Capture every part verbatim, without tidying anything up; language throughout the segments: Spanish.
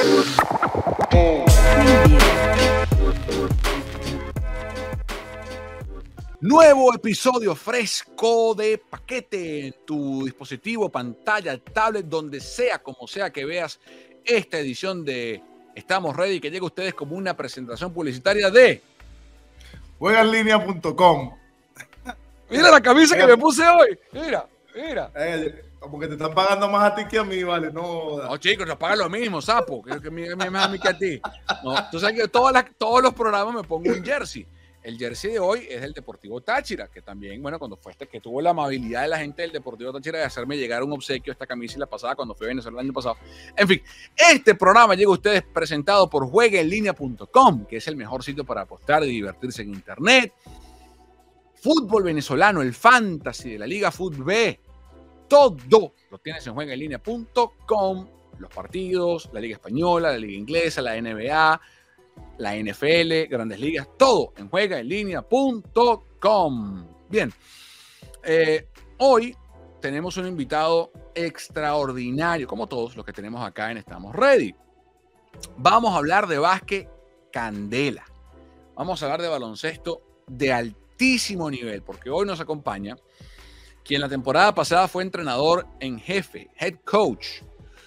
Nuevo episodio fresco de paquete en tu dispositivo, pantalla, tablet, donde sea, como sea que veas esta edición de Estamos Ready, que llega a ustedes como una presentación publicitaria de juega en línea punto com. Mira la camisa que me puse hoy. Mira, mira. Eh, porque te están pagando más a ti que a mí, vale. No, no chicos, nos pagan lo mismo, sapo. Que, que me, me, más a mí que a ti. No, tú sabes que todas las, todos los programas me pongo un jersey. El jersey de hoy es del Deportivo Táchira, que también, bueno, cuando fue este, que tuvo la amabilidad de la gente del Deportivo Táchira de hacerme llegar un obsequio, esta camisa y la pasada cuando fui a Venezuela el año pasado. En fin, este programa llega a ustedes presentado por juega en línea punto com, que es el mejor sitio para apostar y divertirse en internet. Fútbol venezolano, el fantasy de la Liga Fútbol, todo lo tienes en juega en línea punto com. Los partidos, la Liga Española, la Liga Inglesa, la N B A, la N F L, Grandes Ligas, todo en juega en línea punto com. Bien, eh, hoy tenemos un invitado extraordinario, como todos los que tenemos acá en Estamos Ready. Vamos a hablar de básquet candela. Vamos a hablar de baloncesto de altísimo nivel, porque hoy nos acompaña quien la temporada pasada fue entrenador en jefe, head coach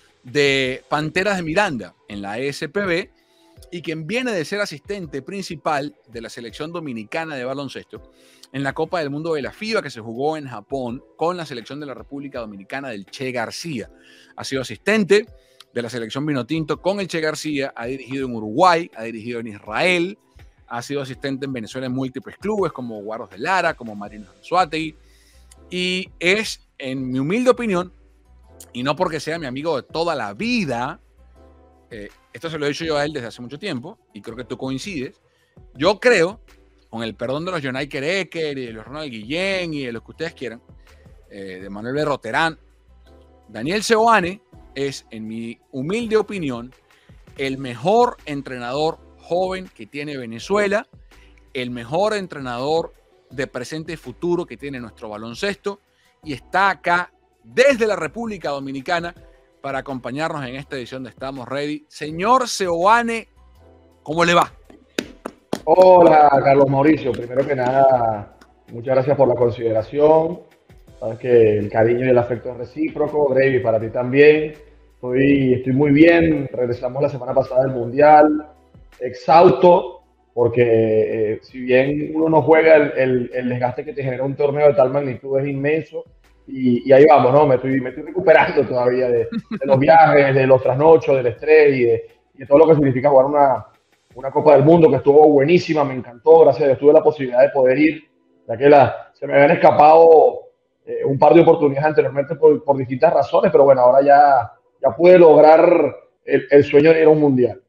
de Panteras de Miranda en la E S P B, y quien viene de ser asistente principal de la selección dominicana de baloncesto en la Copa del Mundo de la FIBA que se jugó en Japón con la selección de la República Dominicana del Che García. Ha sido asistente de la selección Vinotinto con el Che García, ha dirigido en Uruguay, ha dirigido en Israel, ha sido asistente en Venezuela en múltiples clubes como Guaros de Lara, como Marinos de Anzoátegui, y es, en mi humilde opinión, y no porque sea mi amigo de toda la vida, eh, esto se lo he dicho yo a él desde hace mucho tiempo, y creo que tú coincides. Yo creo, con el perdón de los Jonay Kereker y de los Ronald Guillén y de los que ustedes quieran, eh, de Manuel B. Roterán, Daniel Seoane es, en mi humilde opinión, el mejor entrenador joven que tiene Venezuela, el mejor entrenador de presente y futuro que tiene nuestro baloncesto, y está acá desde la República Dominicana para acompañarnos en esta edición de Estamos Ready. Señor Seoane, ¿cómo le va? Hola, Carlos Mauricio. Primero que nada, muchas gracias por la consideración. Sabes que el cariño y el afecto es recíproco. Gravy, para ti también. Estoy, estoy muy bien. Regresamos la semana pasada del Mundial. Exhausto, porque eh, si bien uno no juega, el, el, el desgaste que te genera un torneo de tal magnitud es inmenso. Y, y ahí vamos, ¿no? Me estoy, me estoy recuperando todavía de, de los viajes, de los trasnochos, del estrés y de, y de todo lo que significa jugar una, una Copa del Mundo que estuvo buenísima, me encantó, gracias a Dios tuve la posibilidad de poder ir, ya que la, se me habían escapado eh, un par de oportunidades anteriormente por, por distintas razones, pero bueno, ahora ya, ya pude lograr el, el sueño de ir a un mundial.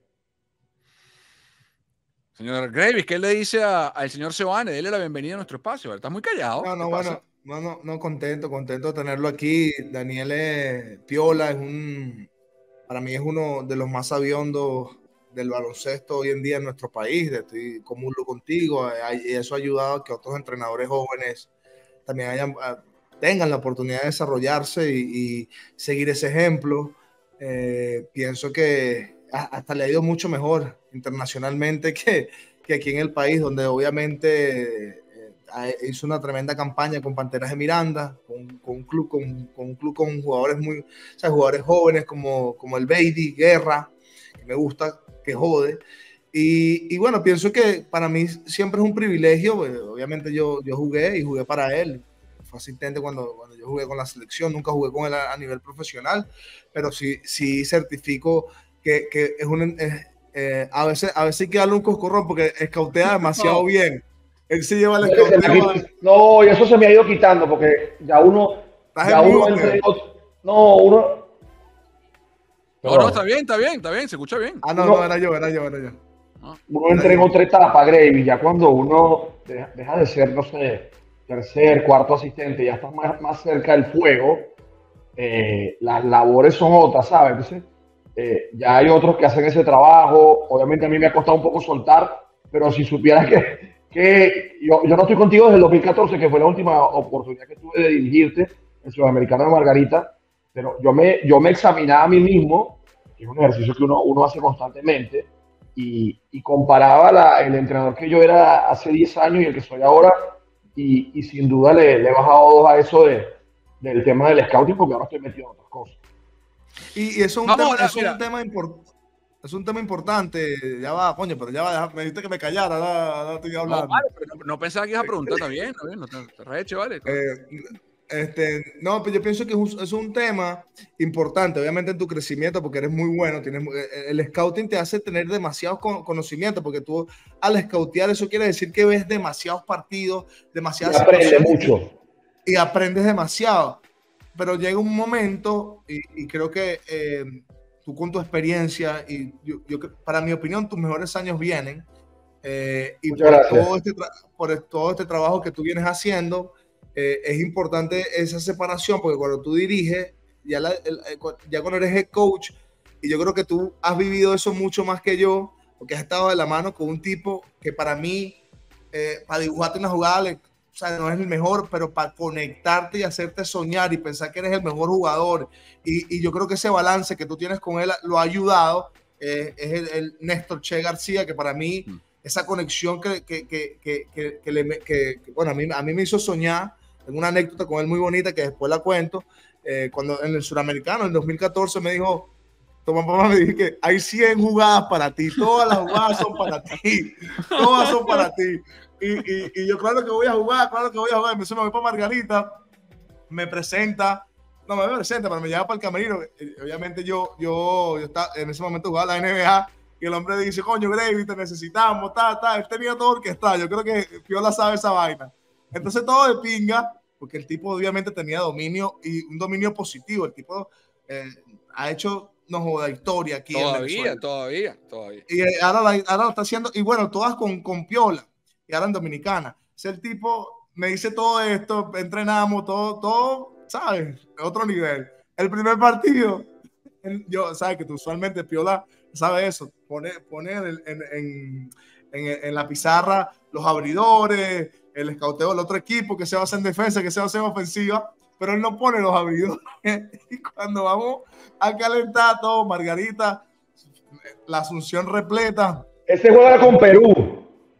Señor Gravis, ¿qué le dice al señor Seoane? Dele la bienvenida a nuestro espacio. Está muy callado. No, no, bueno. No, no, no, contento, contento de tenerlo aquí. Daniel es piola, es un, para mí es uno de los más sabiondos del baloncesto hoy en día en nuestro país. Estoy comulgo contigo, y eso ha ayudado a que otros entrenadores jóvenes también hayan, tengan la oportunidad de desarrollarse y, y seguir ese ejemplo. Eh, pienso que hasta le ha ido mucho mejor internacionalmente que, que aquí en el país, donde obviamente hizo una tremenda campaña con Panteras de Miranda, con, con, un, club, con, con un club con jugadores muy, o sea, jugadores jóvenes como, como el Beidi, Guerra, que me gusta, que jode. Y, y bueno, pienso que para mí siempre es un privilegio. Obviamente yo, yo jugué y jugué para él. Fue asistente cuando, cuando yo jugué con la selección, nunca jugué con él a, a nivel profesional, pero sí, sí certifico que, que es un... Eh, eh, a veces, a veces hay que darle un coscorrón porque escautea demasiado no. bien. Él se lleva el escauteo. No, y eso se me ha ido quitando porque ya uno. Ya uno entre, no, uno. No, no, está bien, está bien, está bien, se escucha bien. Ah, no, uno, no, era yo, era yo, era yo. No, uno entra en otra etapa, Gravy, ya cuando uno deja, deja de ser, no sé, tercer, cuarto asistente, ya está más, más cerca del fuego, eh, las labores son otras, ¿sabes? Entonces, eh, ya hay otros que hacen ese trabajo. Obviamente a mí me ha costado un poco soltar, pero si supieras que. que yo, yo no estoy contigo desde el dos mil catorce, que fue la última oportunidad que tuve de dirigirte en Sudamericano de Margarita, pero yo me, yo me examinaba a mí mismo es un ejercicio que uno, uno hace constantemente, y, y comparaba la, el entrenador que yo era hace diez años y el que soy ahora, y, y sin duda le, le he bajado dos a eso de, del tema del scouting, porque ahora estoy metido en otras cosas. Y, y eso es un Vamos, tema, a- eso es mira, un tema importante. Es un tema importante, ya va, coño, pero ya va, deja- me dijiste que me callara, ahora, ahora estoy no, hablando. vale, pero no, no pensaba que ibas a preguntar, está bien, está bien, no te, te reche, vale. Eh, este, no, pero yo pienso que es un, es un tema importante, obviamente en tu crecimiento, porque eres muy bueno, tienes, mu- eh, el scouting te hace tener demasiados con- conocimientos, porque tú al scoutear eso quiere decir que ves demasiados partidos, Y demasiadas aprende situaciones mucho. y, y aprendes demasiado. Pero llega un momento, y, y creo que eh, tú con tu experiencia, y yo, yo, cre- para mi opinión, tus mejores años vienen, eh, y Muchas por gracias. todo, este tra- por todo este trabajo que tú vienes haciendo, eh, es importante esa separación, porque cuando tú diriges, ya, la, el, el, ya cuando eres head coach, y yo creo que tú has vivido eso mucho más que yo, porque has estado de la mano con un tipo que para mí, eh, para dibujarte una jugada, le, o sea, no es el mejor, pero para conectarte y hacerte soñar y pensar que eres el mejor jugador. Y, y yo creo que ese balance que tú tienes con él lo ha ayudado. Eh, es el, el Néstor Che García, que para mí, mm. esa conexión que, que, que, que, que, que, le, que, que bueno, a mí, a mí me hizo soñar. Tengo una anécdota con él muy bonita que después la cuento. Eh, cuando en el Suramericano, en dos mil catorce, me dijo, tu mamá me dijo que hay cien jugadas para ti, todas las jugadas son para ti, todas son para ti. Y, y, y yo, claro que voy a jugar, claro que voy a jugar. Me voy para Margarita, me presenta, no me presenta, pero me lleva para el camerino. Obviamente yo, yo, yo estaba, en ese momento jugaba la N B A, y el hombre dice, coño, Gravy, te necesitamos, ta, ta. Él tenía todo orquestado. Yo creo que Piola sabe esa vaina. Entonces todo de pinga, porque el tipo obviamente tenía dominio, y un dominio positivo. El tipo eh, ha hecho, no joda, historia aquí todavía, en Venezuela. Todavía, todavía, Y ahora, la, ahora lo está haciendo, y bueno, todas con, con Piola, y ahora en Dominicana. Es el tipo, me dice todo esto, entrenamos, todo, todo, ¿sabes? Otro nivel. El primer partido, yo, ¿sabes? Que tú usualmente Piola sabe eso, pone, pone en, en, en, en, en la pizarra los abridores, el escauteo del otro equipo, que se va a hacer en defensa, que se va a hacer en ofensiva, pero él no pone los abridores. Y cuando vamos a calentar todo, Margarita, la Asunción repleta. Ese juega con Perú.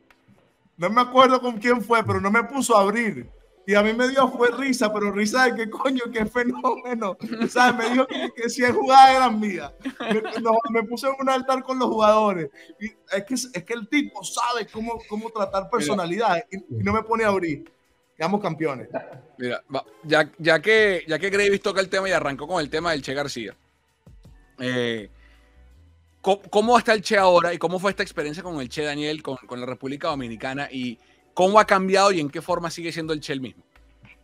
No me acuerdo con quién fue, pero no me puso a abrir. Y a mí me dio fue risa, pero risa de qué coño, qué fenómeno. O sea, me dijo que, que si jugadas eran mías. Me, no, me puse en un altar con los jugadores. Y es que, es que el tipo sabe cómo, cómo tratar personalidades, y, y no me pone a abrir. Quedamos campeones. Mira, ya, ya que, ya que Gravy toca el tema y arrancó con el tema del Che García. Eh, ¿Cómo está el Che ahora y cómo fue esta experiencia con el Che Daniel, con, con la República Dominicana, y cómo ha cambiado y en qué forma sigue siendo el Che el mismo?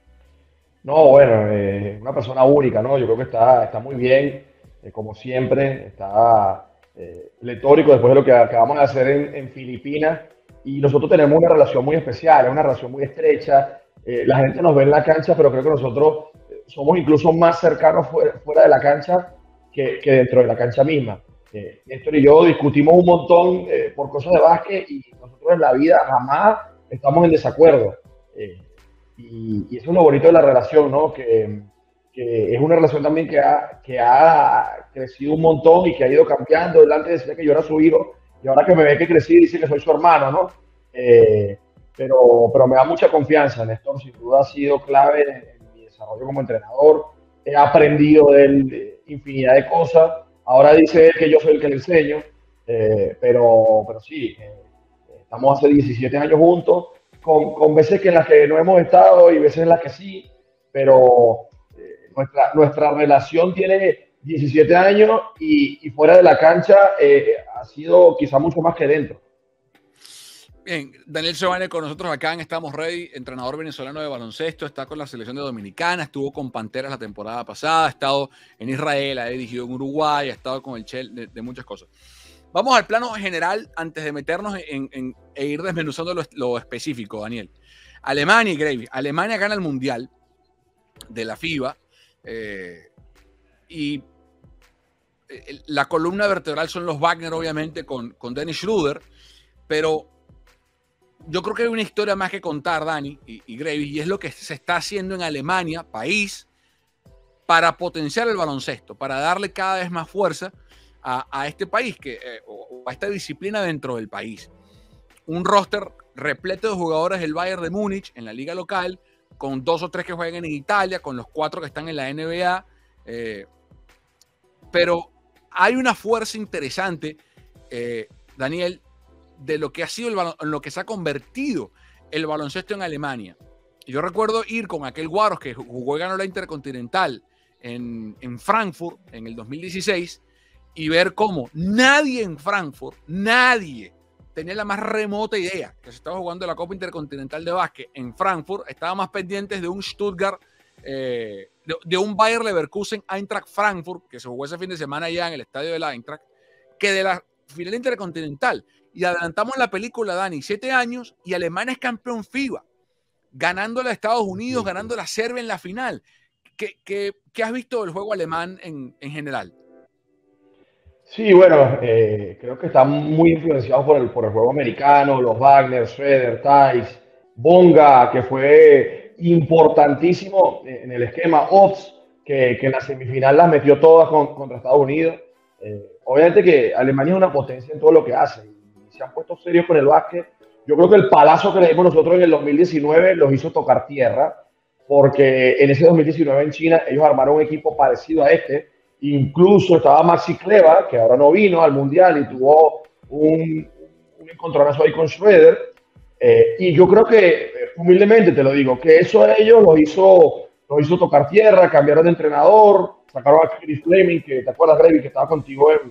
No, bueno, eh, una persona única, ¿no? Yo creo que está, está muy bien, eh, como siempre, está eh, pletórico después de lo que acabamos de hacer en, en Filipinas, y nosotros tenemos una relación muy especial, es una relación muy estrecha. Eh, la gente nos ve en la cancha, pero creo que nosotros somos incluso más cercanos fuera, fuera de la cancha que, que dentro de la cancha misma. Eh, Néstor y yo discutimos un montón eh, por cosas de básquet, y nosotros en la vida jamás estamos en desacuerdo. Eh, y, y eso es lo bonito de la relación, ¿no? Que, que es una relación también que ha, que ha crecido un montón y que ha ido cambiando. Él antes decía que yo era su hijo, y ahora que me ve que crecí dice que soy su hermano, ¿no? Eh, pero, pero me da mucha confianza. Néstor sin duda ha sido clave en, en mi desarrollo como entrenador. He aprendido de él infinidad de cosas. Ahora dice él que yo soy el que le enseño, eh, pero, pero sí, eh, estamos hace diecisiete años juntos, con, con veces que en las que no hemos estado y veces en las que sí, pero eh, nuestra, nuestra relación tiene diecisiete años, y, y fuera de la cancha eh, ha sido quizá mucho más que dentro. Bien, Daniel Seoane con nosotros acá en Estamos Ready, entrenador venezolano de baloncesto, está con la selección de Dominicana, estuvo con Panteras la temporada pasada, ha estado en Israel, ha dirigido en Uruguay, ha estado con el Che de, de muchas cosas. Vamos al plano general antes de meternos en, en, e ir desmenuzando lo, lo específico, Daniel. Alemania y Gravy. Alemania gana el Mundial de la FIBA, eh, y la columna vertebral son los Wagner, obviamente, con, con Dennis Schroeder, pero yo creo que hay una historia más que contar, Dani y, y Gravy, y es lo que se está haciendo en Alemania, país, para potenciar el baloncesto, para darle cada vez más fuerza a, a este país, que, eh, o a esta disciplina dentro del país. Un roster repleto de jugadores del Bayern de Múnich en la liga local, con dos o tres que juegan en Italia, con los cuatro que están en la N B A. Eh, pero hay una fuerza interesante, eh, Daniel, de lo que ha sido el balon- en lo que se ha convertido el baloncesto en Alemania. Yo recuerdo ir con aquel Guaros que jugó y ganó la Intercontinental en, en Frankfurt en el dos mil dieciséis y ver cómo nadie en Frankfurt, nadie tenía la más remota idea que se estaba jugando la Copa Intercontinental de Básquet en Frankfurt. Estaba más pendientes de un Stuttgart, eh, de, de un Bayer Leverkusen Eintracht Frankfurt, que se jugó ese fin de semana allá en el estadio de la Eintracht, que de la final intercontinental. Y adelantamos la película, Dani, siete años, y Alemania es campeón FIBA, ganándole a Estados Unidos, ganándole a Serbia en la final. ¿Qué, qué, qué has visto del juego alemán en, en general? Sí, bueno, eh, creo que están muy influenciados por el, por el juego americano, los Wagner, Schroeder, Tice, Bonga, que fue importantísimo en el esquema, Ops, que, que en la semifinal las metió todas con, contra Estados Unidos. Eh, obviamente que Alemania es una potencia en todo lo que hace y se han puesto serios con el básquet. Yo creo que el palazo que le dimos nosotros en el dos mil diecinueve los hizo tocar tierra, porque en ese dos mil diecinueve en China ellos armaron un equipo parecido a este. Incluso estaba Maxi Kleba, que ahora no vino al Mundial y tuvo un, un encontronazo ahí con Schroeder. Eh, y yo creo que, humildemente te lo digo, que eso a ellos los hizo, los hizo tocar tierra, cambiaron de entrenador, sacaron a Chris Fleming, que te acuerdas, Rey, que estaba contigo en,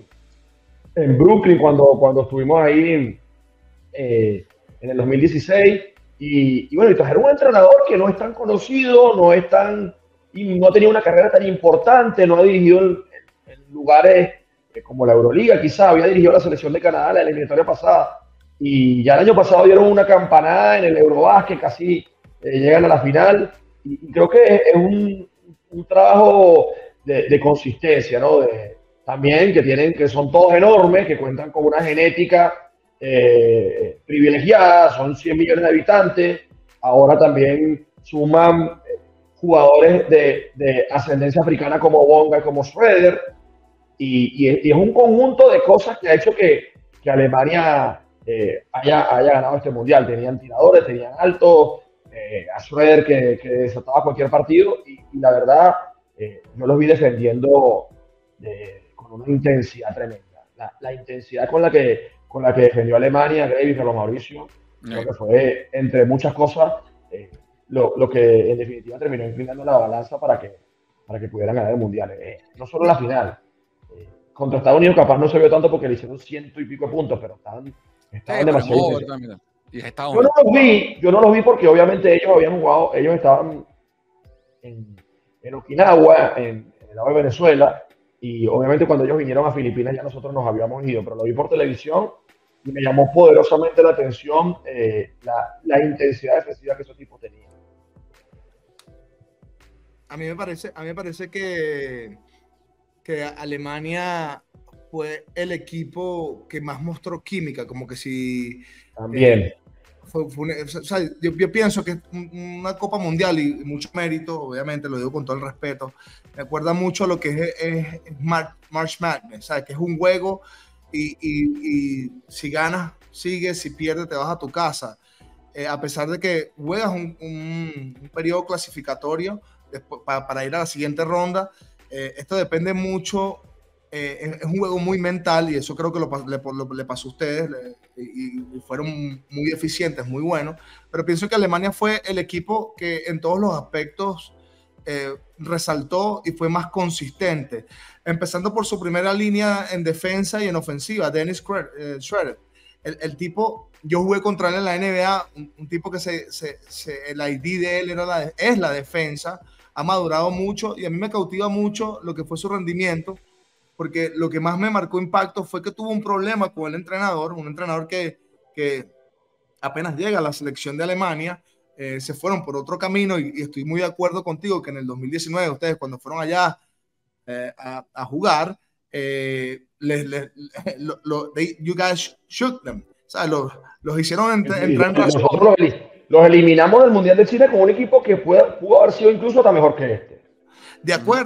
en Brooklyn cuando, cuando estuvimos ahí en, eh, en el dos mil dieciséis. Y, y bueno, y trajeron un entrenador que no es tan conocido, no es tan... y no ha tenido una carrera tan importante, no ha dirigido en, en lugares como la Euroliga, quizá había dirigido la selección de Canadá la eliminatoria pasada, y ya el año pasado dieron una campanada en el Eurobásquet, casi eh, llegan a la final, y, y creo que es, es un, un trabajo de, de consistencia, ¿no? De, también que tienen, que son todos enormes, que cuentan con una genética eh, privilegiada, son cien millones de habitantes, ahora también suman jugadores de, de ascendencia africana como Bonga y como Schroeder, y, y, y es un conjunto de cosas que ha hecho que, que Alemania eh, haya, haya ganado este mundial. Tenían tiradores, tenían altos, eh, a Schroeder que, que desataba cualquier partido, y, y la verdad, eh, yo los vi defendiendo de, con una intensidad tremenda. La, la intensidad con la que, con la que defendió Alemania, Greiby, Carlos Mauricio, creo que fue, entre muchas cosas, eh, Lo, lo que en definitiva terminó inclinando la balanza para que, para que pudieran ganar el Mundial. Eh, no solo la final. Eh, contra Estados Unidos capaz no se vio tanto porque le hicieron ciento y pico de puntos, pero estaban, estaban Sí, demasiado... también, y yo no los vi, yo no los vi porque obviamente ellos habían jugado, ellos estaban en, en Okinawa, en, en el lado de Venezuela, y obviamente cuando ellos vinieron a Filipinas ya nosotros nos habíamos ido, pero lo vi por televisión y me llamó poderosamente la atención eh, la, la intensidad defensiva que esos tipos tenían. A mí me parece, a mí me parece que, que Alemania fue el equipo que más mostró química, como que si... También. Eh, fue, fue una, o sea, yo, yo pienso que una Copa Mundial y, y mucho mérito, obviamente, lo digo con todo el respeto, me acuerda mucho a lo que es, es, es March Madness, ¿sabes? Que es un juego y, y, y si ganas, sigues, si pierdes, te vas a tu casa. Eh, a pesar de que juegas un, un, un periodo clasificatorio, Después, para, para ir a la siguiente ronda, eh, esto depende mucho, eh, es, es un juego muy mental y eso creo que lo, le, lo, le pasó a ustedes le, y, y fueron muy eficientes, muy buenos, pero pienso que Alemania fue el equipo que en todos los aspectos eh, resaltó y fue más consistente, empezando por su primera línea en defensa y en ofensiva, Dennis Schroeder. El, el tipo, yo jugué contra él en la N B A, un, un tipo que se, se, se, el I D de él era la, es la defensa, ha madurado mucho y a mí me cautiva mucho lo que fue su rendimiento, porque lo que más me marcó impacto fue que tuvo un problema con el entrenador, un entrenador que, que apenas llega a la selección de Alemania, eh, se fueron por otro camino y, y estoy muy de acuerdo contigo que en el dos mil diecinueve ustedes cuando fueron allá eh, a, a jugar, eh, les, les, lo, lo, they, you guys shook them, o sea, los, los hicieron entrar en razón. Nosotros los, los eliminamos del Mundial de Chile con un equipo que pudo, pudo haber sido incluso hasta mejor que este. De acuerdo,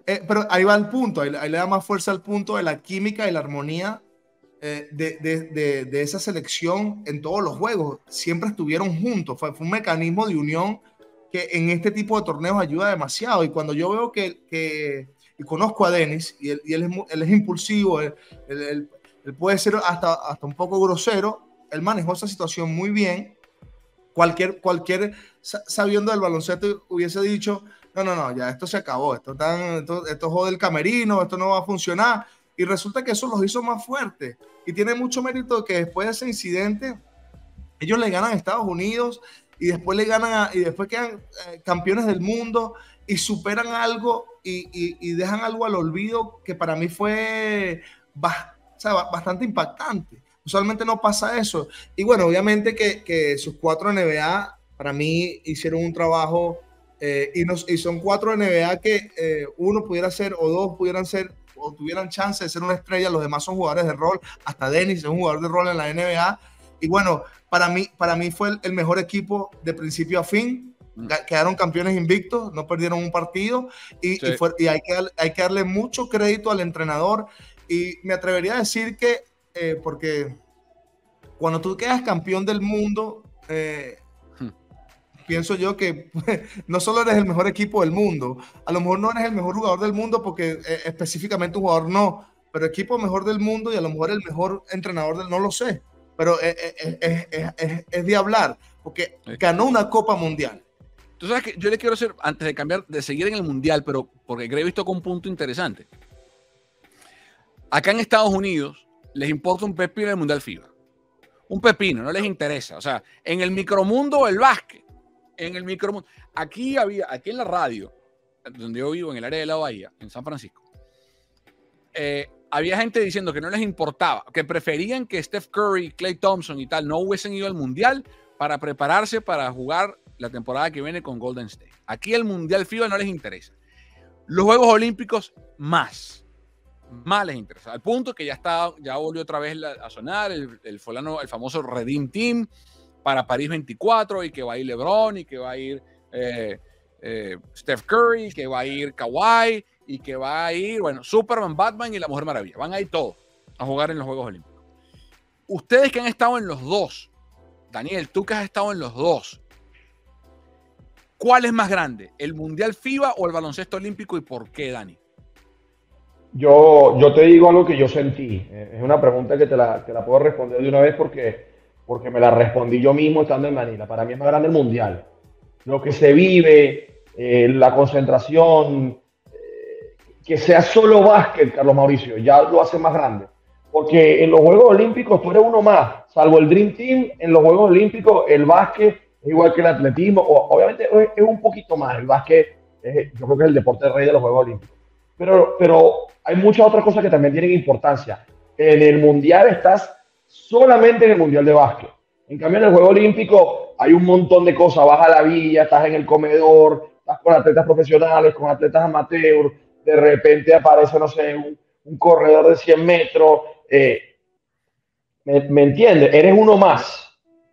eh, pero ahí va el punto, ahí, ahí le da más fuerza al punto de la química y la armonía eh, de, de, de, de esa selección en todos los juegos. Siempre estuvieron juntos, fue, fue un mecanismo de unión que en este tipo de torneos ayuda demasiado. Y cuando yo veo que, que y conozco a Denis, y él, y él, es, él es impulsivo, él, él, él, él puede ser hasta, hasta un poco grosero, él manejó esa situación muy bien. Cualquier, cualquier sabiendo del baloncesto hubiese dicho, no, no, no, ya esto se acabó, esto, tan, esto, esto jode el camerino, esto no va a funcionar. Y resulta que eso los hizo más fuertes. Y tiene mucho mérito que después de ese incidente, ellos le ganan a Estados Unidos y después le ganan a, y después quedan eh, campeones del mundo y superan algo y, y, y dejan algo al olvido que para mí fue ba, o sea, bastante impactante. Usualmente no pasa eso. Y bueno, obviamente que, que sus cuatro N B A para mí hicieron un trabajo eh, y, nos, y son cuatro N B A que eh, uno pudiera ser o dos pudieran ser o tuvieran chance de ser una estrella, los demás son jugadores de rol, hasta Denis es un jugador de rol en la N B A. Y bueno, para mí, para mí fue el, el mejor equipo de principio a fin. Mm. Quedaron campeones invictos, no perdieron un partido y, sí. y, fue, y hay, que, hay que darle mucho crédito al entrenador. Y me atrevería a decir que Eh, porque cuando tú quedas campeón del mundo, eh, hmm. pienso yo que no solo eres el mejor equipo del mundo, a lo mejor no eres el mejor jugador del mundo porque eh, específicamente un jugador no, pero equipo mejor del mundo y a lo mejor el mejor entrenador del no lo sé, pero es, es, es, es, es, es de hablar, porque ganó una Copa Mundial. Tú sabes que yo le quiero hacer, antes de cambiar, de seguir en el Mundial, pero porque Grey visto con un punto interesante. Acá en Estados Unidos les importa un pepino el Mundial FIBA. Un pepino, no les interesa. O sea, en el micromundo el básquet, en el micromundo. Aquí había, aquí en la radio, donde yo vivo, en el área de la Bahía, en San Francisco, eh, había gente diciendo que no les importaba, que preferían que Steph Curry, Klay Thompson y tal no hubiesen ido al Mundial para prepararse para jugar la temporada que viene con Golden State. Aquí el Mundial FIBA no les interesa. Los Juegos Olímpicos más. Más les interesa, al punto que ya está, ya volvió otra vez la, a sonar el, el, fulano, el famoso Redeem Team para París veinticuatro, y que va a ir LeBron, y que va a ir eh, eh, Steph Curry, que va a ir Kawhi, y que va a ir, bueno, Superman, Batman y la Mujer Maravilla. Van a ir todos a jugar en los Juegos Olímpicos. Ustedes que han estado en los dos, Daniel, tú que has estado en los dos, ¿cuál es más grande? ¿El Mundial FIBA o el baloncesto olímpico, y por qué, Dani? Yo, yo te digo algo que yo sentí. Es una pregunta que te la, te la puedo responder de una vez porque, porque me la respondí yo mismo estando en Manila. Para mí es más grande el Mundial. Lo que se vive, eh, la concentración, eh, que sea solo básquet, Carlos Mauricio, ya lo hace más grande. Porque en los Juegos Olímpicos tú eres uno más. Salvo el Dream Team, en los Juegos Olímpicos el básquet es igual que el atletismo. O, obviamente es, es un poquito más. El básquet, es, yo creo que es el deporte rey de los Juegos Olímpicos. Pero, pero hay muchas otras cosas que también tienen importancia. En el Mundial estás solamente en el Mundial de básquet. En cambio, en el Juego Olímpico hay un montón de cosas. Vas a la villa, estás en el comedor, estás con atletas profesionales, con atletas amateurs. De repente aparece, no sé, un, un corredor de cien metros. Eh, ¿me, ¿Me entiendes? Eres uno más.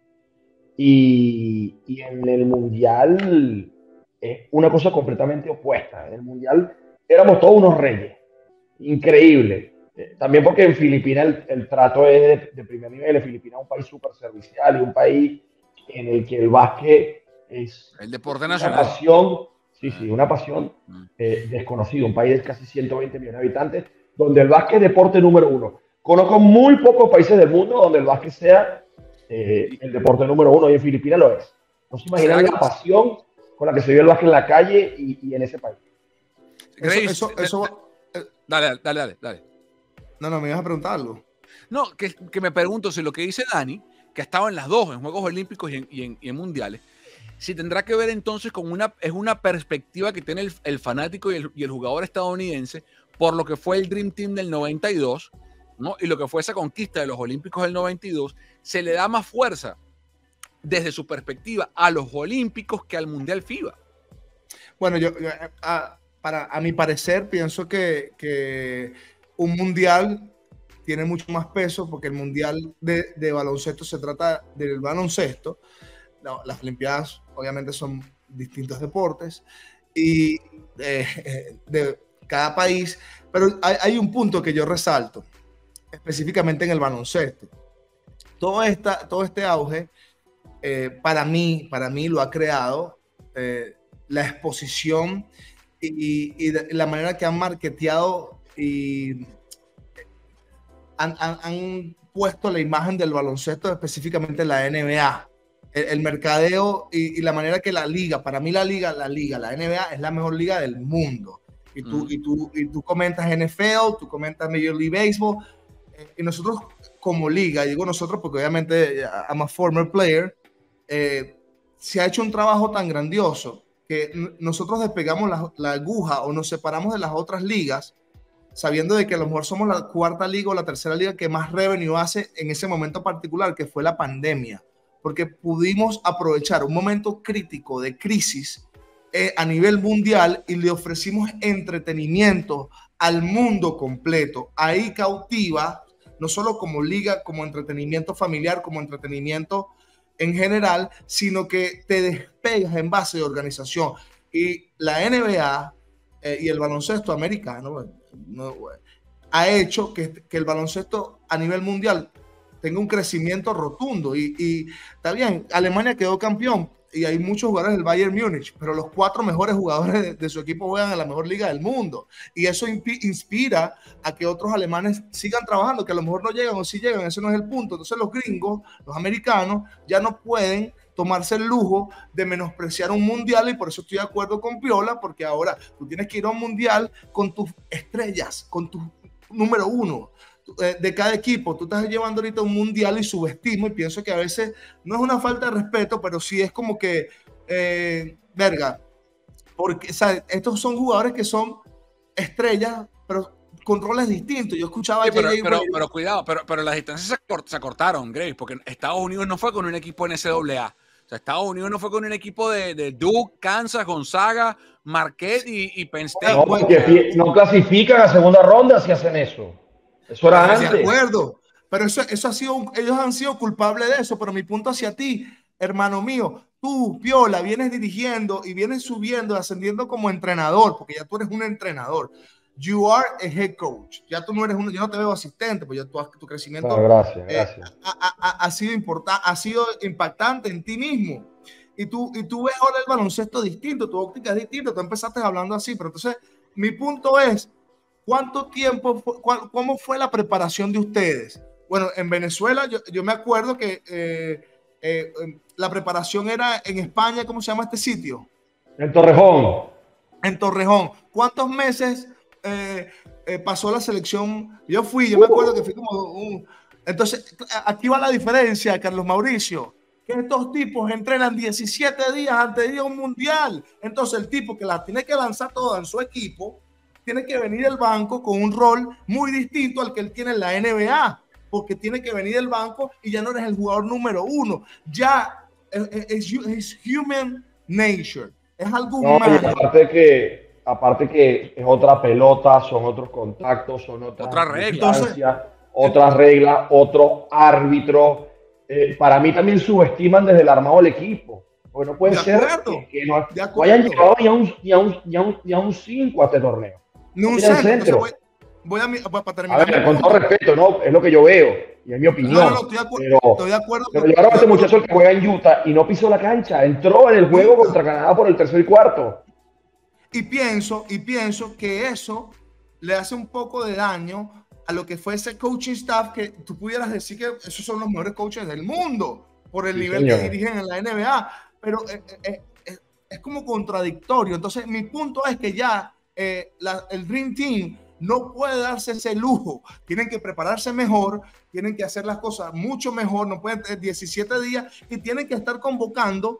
Y, y en el Mundial es una cosa completamente opuesta. En el Mundial éramos todos unos reyes. Increíble. Eh, también porque en Filipinas el, el trato es de, de primer nivel. En Filipinas es un país súper servicial y un país en el que el básquet es el deporte una nacional. pasión, sí, sí, una pasión eh, desconocida. Un país de casi ciento veinte millones de habitantes, donde el básquet es deporte número uno. Conozco muy pocos países del mundo donde el básquet sea eh, el deporte número uno, y en Filipinas lo es. No se imaginan la pasión con la que se vive el básquet en la calle y, y en ese país. Grace, eso, eso, eso eh, dale, dale, dale, dale. No, no, me ibas a preguntar algo. No, que, que me pregunto si lo que dice Dani, que ha estado en las dos, en Juegos Olímpicos y en, y en, y en Mundiales, si tendrá que ver entonces con una, es una perspectiva que tiene el, el fanático y el, y el jugador estadounidense por lo que fue el Dream Team del noventa y dos, ¿no? Y lo que fue esa conquista de los Olímpicos del noventa y dos, se le da más fuerza desde su perspectiva a los Olímpicos que al Mundial FIBA. Bueno, yo... yo a, Para, a mi parecer, pienso que, que un mundial tiene mucho más peso porque el mundial de, de baloncesto se trata del baloncesto. No, las Olimpiadas obviamente son distintos deportes y de, de, cada país, pero hay, hay un punto que yo resalto, específicamente en el baloncesto. Todo, esta, todo este auge, eh, para mí, para mí lo ha creado eh, la exposición y, y de, la manera que han marketeado y han, han, han puesto la imagen del baloncesto, específicamente la N B A. El, el mercadeo y, y la manera que la liga, para mí la liga, la liga, la N B A es la mejor liga del mundo. Y tú, mm. y tú, y tú comentas N F L, tú comentas Major League Baseball, eh, y nosotros como liga, digo nosotros porque obviamente I'm a former player, eh, se ha hecho un trabajo tan grandioso que nosotros despegamos la, la aguja o nos separamos de las otras ligas, sabiendo de que a lo mejor somos la cuarta liga o la tercera liga que más revenue hace en ese momento particular, que fue la pandemia, porque pudimos aprovechar un momento crítico de crisis eh, a nivel mundial y le ofrecimos entretenimiento al mundo completo. Ahí cautiva, no solo como liga, como entretenimiento familiar, como entretenimiento en general, sino que te despegas en base de organización. Y la N B A eh, y el baloncesto americano no, ha hecho que, que el baloncesto a nivel mundial tenga un crecimiento rotundo. Y, y está bien, Alemania quedó campeón y hay muchos jugadores del Bayern Múnich, pero los cuatro mejores jugadores de, de su equipo juegan en la mejor liga del mundo. Y eso inspira a que otros alemanes sigan trabajando, que a lo mejor no llegan o sí llegan, ese no es el punto. Entonces los gringos, los americanos, ya no pueden tomarse el lujo de menospreciar un mundial, y por eso estoy de acuerdo con Piola, porque ahora tú tienes que ir a un mundial con tus estrellas, con tu número uno de cada equipo. Tú estás llevando ahorita un mundial y subestimo, y pienso que a veces no es una falta de respeto, pero sí es como que eh, verga, porque o sea, estos son jugadores que son estrellas, pero con roles distintos. Yo escuchaba sí, pero, pero, pero cuidado, pero, pero las distancias se, acort, se acortaron, Grace, porque Estados Unidos no fue con un equipo N C A A. O sea, Estados Unidos no fue con un equipo de, de Duke, Kansas, Gonzaga, Marquette y, y Penn State. No, porque no clasifican a segunda ronda si hacen eso. Eso era antes. De acuerdo, pero eso, eso ha sido, ellos han sido culpables de eso. Pero mi punto hacia ti, hermano mío, tú, Piola, vienes dirigiendo y vienes subiendo, ascendiendo como entrenador, porque ya tú eres un entrenador. You are a head coach. Ya tú no eres uno, yo no te veo asistente, pues ya tu, tu crecimiento no, gracias, eh, gracias. Ha, ha, ha, sido importante, ha sido impactante en ti mismo. Y tú, y tú ves ahora el baloncesto distinto, tu óptica es distinta. Tú empezaste hablando así, pero entonces mi punto es, ¿cuánto tiempo, fue, cuál, cómo fue la preparación de ustedes? Bueno, en Venezuela yo, yo me acuerdo que eh, eh, la preparación era en España. ¿Cómo se llama este sitio? En Torrejón. En Torrejón. ¿Cuántos meses eh, eh, pasó la selección? Yo fui, yo me acuerdo que fui como un... Entonces, aquí va la diferencia, Carlos Mauricio, que estos tipos entrenan diecisiete días antes de ir a un mundial. Entonces, el tipo que la tiene que lanzar toda en su equipo tiene que venir del banco con un rol muy distinto al que él tiene en la N B A, porque tiene que venir del banco y ya no eres el jugador número uno. Ya es, es, es human nature, es algo no, humano. Aparte que, aparte que es otra pelota, son otros contactos, son otras otra reglas, otras reglas, otro árbitro. Eh, para mí también subestiman desde el armado del equipo. Porque no puede ser que, que no, no hayan llegado ni a un ni a un ni a un ni a un cinco a este torneo. No un centro. Voy, voy a, voy a terminar. A ver, con todo respeto, no, es lo que yo veo y es mi opinión. No, no, estoy de acuerdo. Pero, estoy de acuerdo pero llegaron a este muchacho que juega en Utah y no pisó la cancha, entró en el juego contra Canadá por el tercer y cuarto. Y pienso, y pienso que eso le hace un poco de daño a lo que fue ese coaching staff, que tú pudieras decir que esos son los mejores coaches del mundo por el sí, nivel señor. que dirigen en la N B A, pero eh, eh, eh, es como contradictorio. Entonces mi punto es que ya eh, la, el Dream Team no puede darse ese lujo, tienen que prepararse mejor, tienen que hacer las cosas mucho mejor, no pueden tener diecisiete días y tienen que estar convocando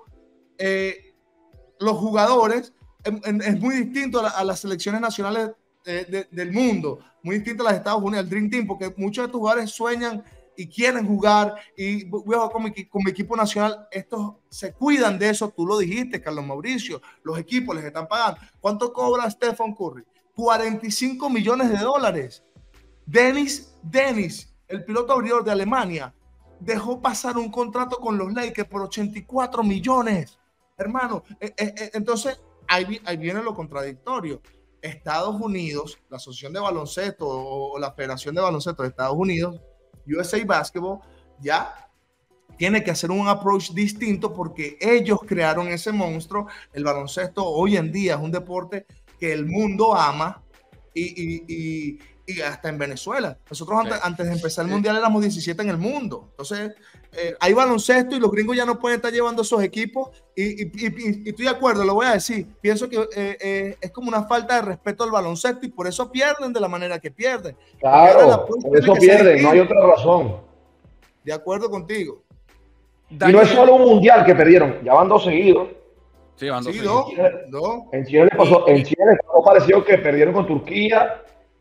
eh, los jugadores. Es muy distinto a, la, a las selecciones nacionales de, de, del mundo, muy distinto a las de Estados Unidos, el Dream Team, porque muchos de estos jugadores sueñan y quieren jugar y voy a jugar con mi, con mi equipo nacional. Estos se cuidan de eso, tú lo dijiste, Carlos Mauricio, los equipos les están pagando. ¿Cuánto cobra Stephen Curry? cuarenta y cinco millones de dólares. Dennis, Dennis, el piloto abridor de Alemania, dejó pasar un contrato con los Lakers por ochenta y cuatro millones. Hermano, eh, eh, entonces ahí, ahí viene lo contradictorio. Estados Unidos, la Asociación de Baloncesto o la Federación de Baloncesto de Estados Unidos, U S A Basketball, ya tiene que hacer un approach distinto porque ellos crearon ese monstruo. El baloncesto hoy en día es un deporte que el mundo ama y, y, y, y hasta en Venezuela. Nosotros antes, antes de empezar el mundial éramos diecisiete en el mundo. Entonces, eh, hay baloncesto y los gringos ya no pueden estar llevando esos equipos y, y, y, y estoy de acuerdo, lo voy a decir. Pienso que eh, eh, es como una falta de respeto al baloncesto y por eso pierden de la manera que pierden. Claro, por eso pierden, no hay otra razón. De acuerdo contigo. Y no es solo un mundial que perdieron, ya van dos seguidos. Sí, van dos sí, seguidos. No, en, Chile, no. en Chile le pasó, en Chile les pareció que perdieron con Turquía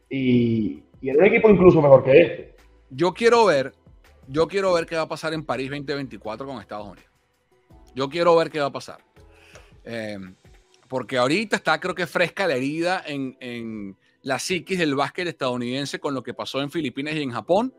y, y era un equipo incluso mejor que este. Yo quiero ver, yo quiero ver qué va a pasar en París veinte veinticuatro con Estados Unidos. Yo quiero ver qué va a pasar. Eh, porque ahorita está, creo que fresca la herida en, en la psiquis del básquet estadounidense con lo que pasó en Filipinas y en Japón.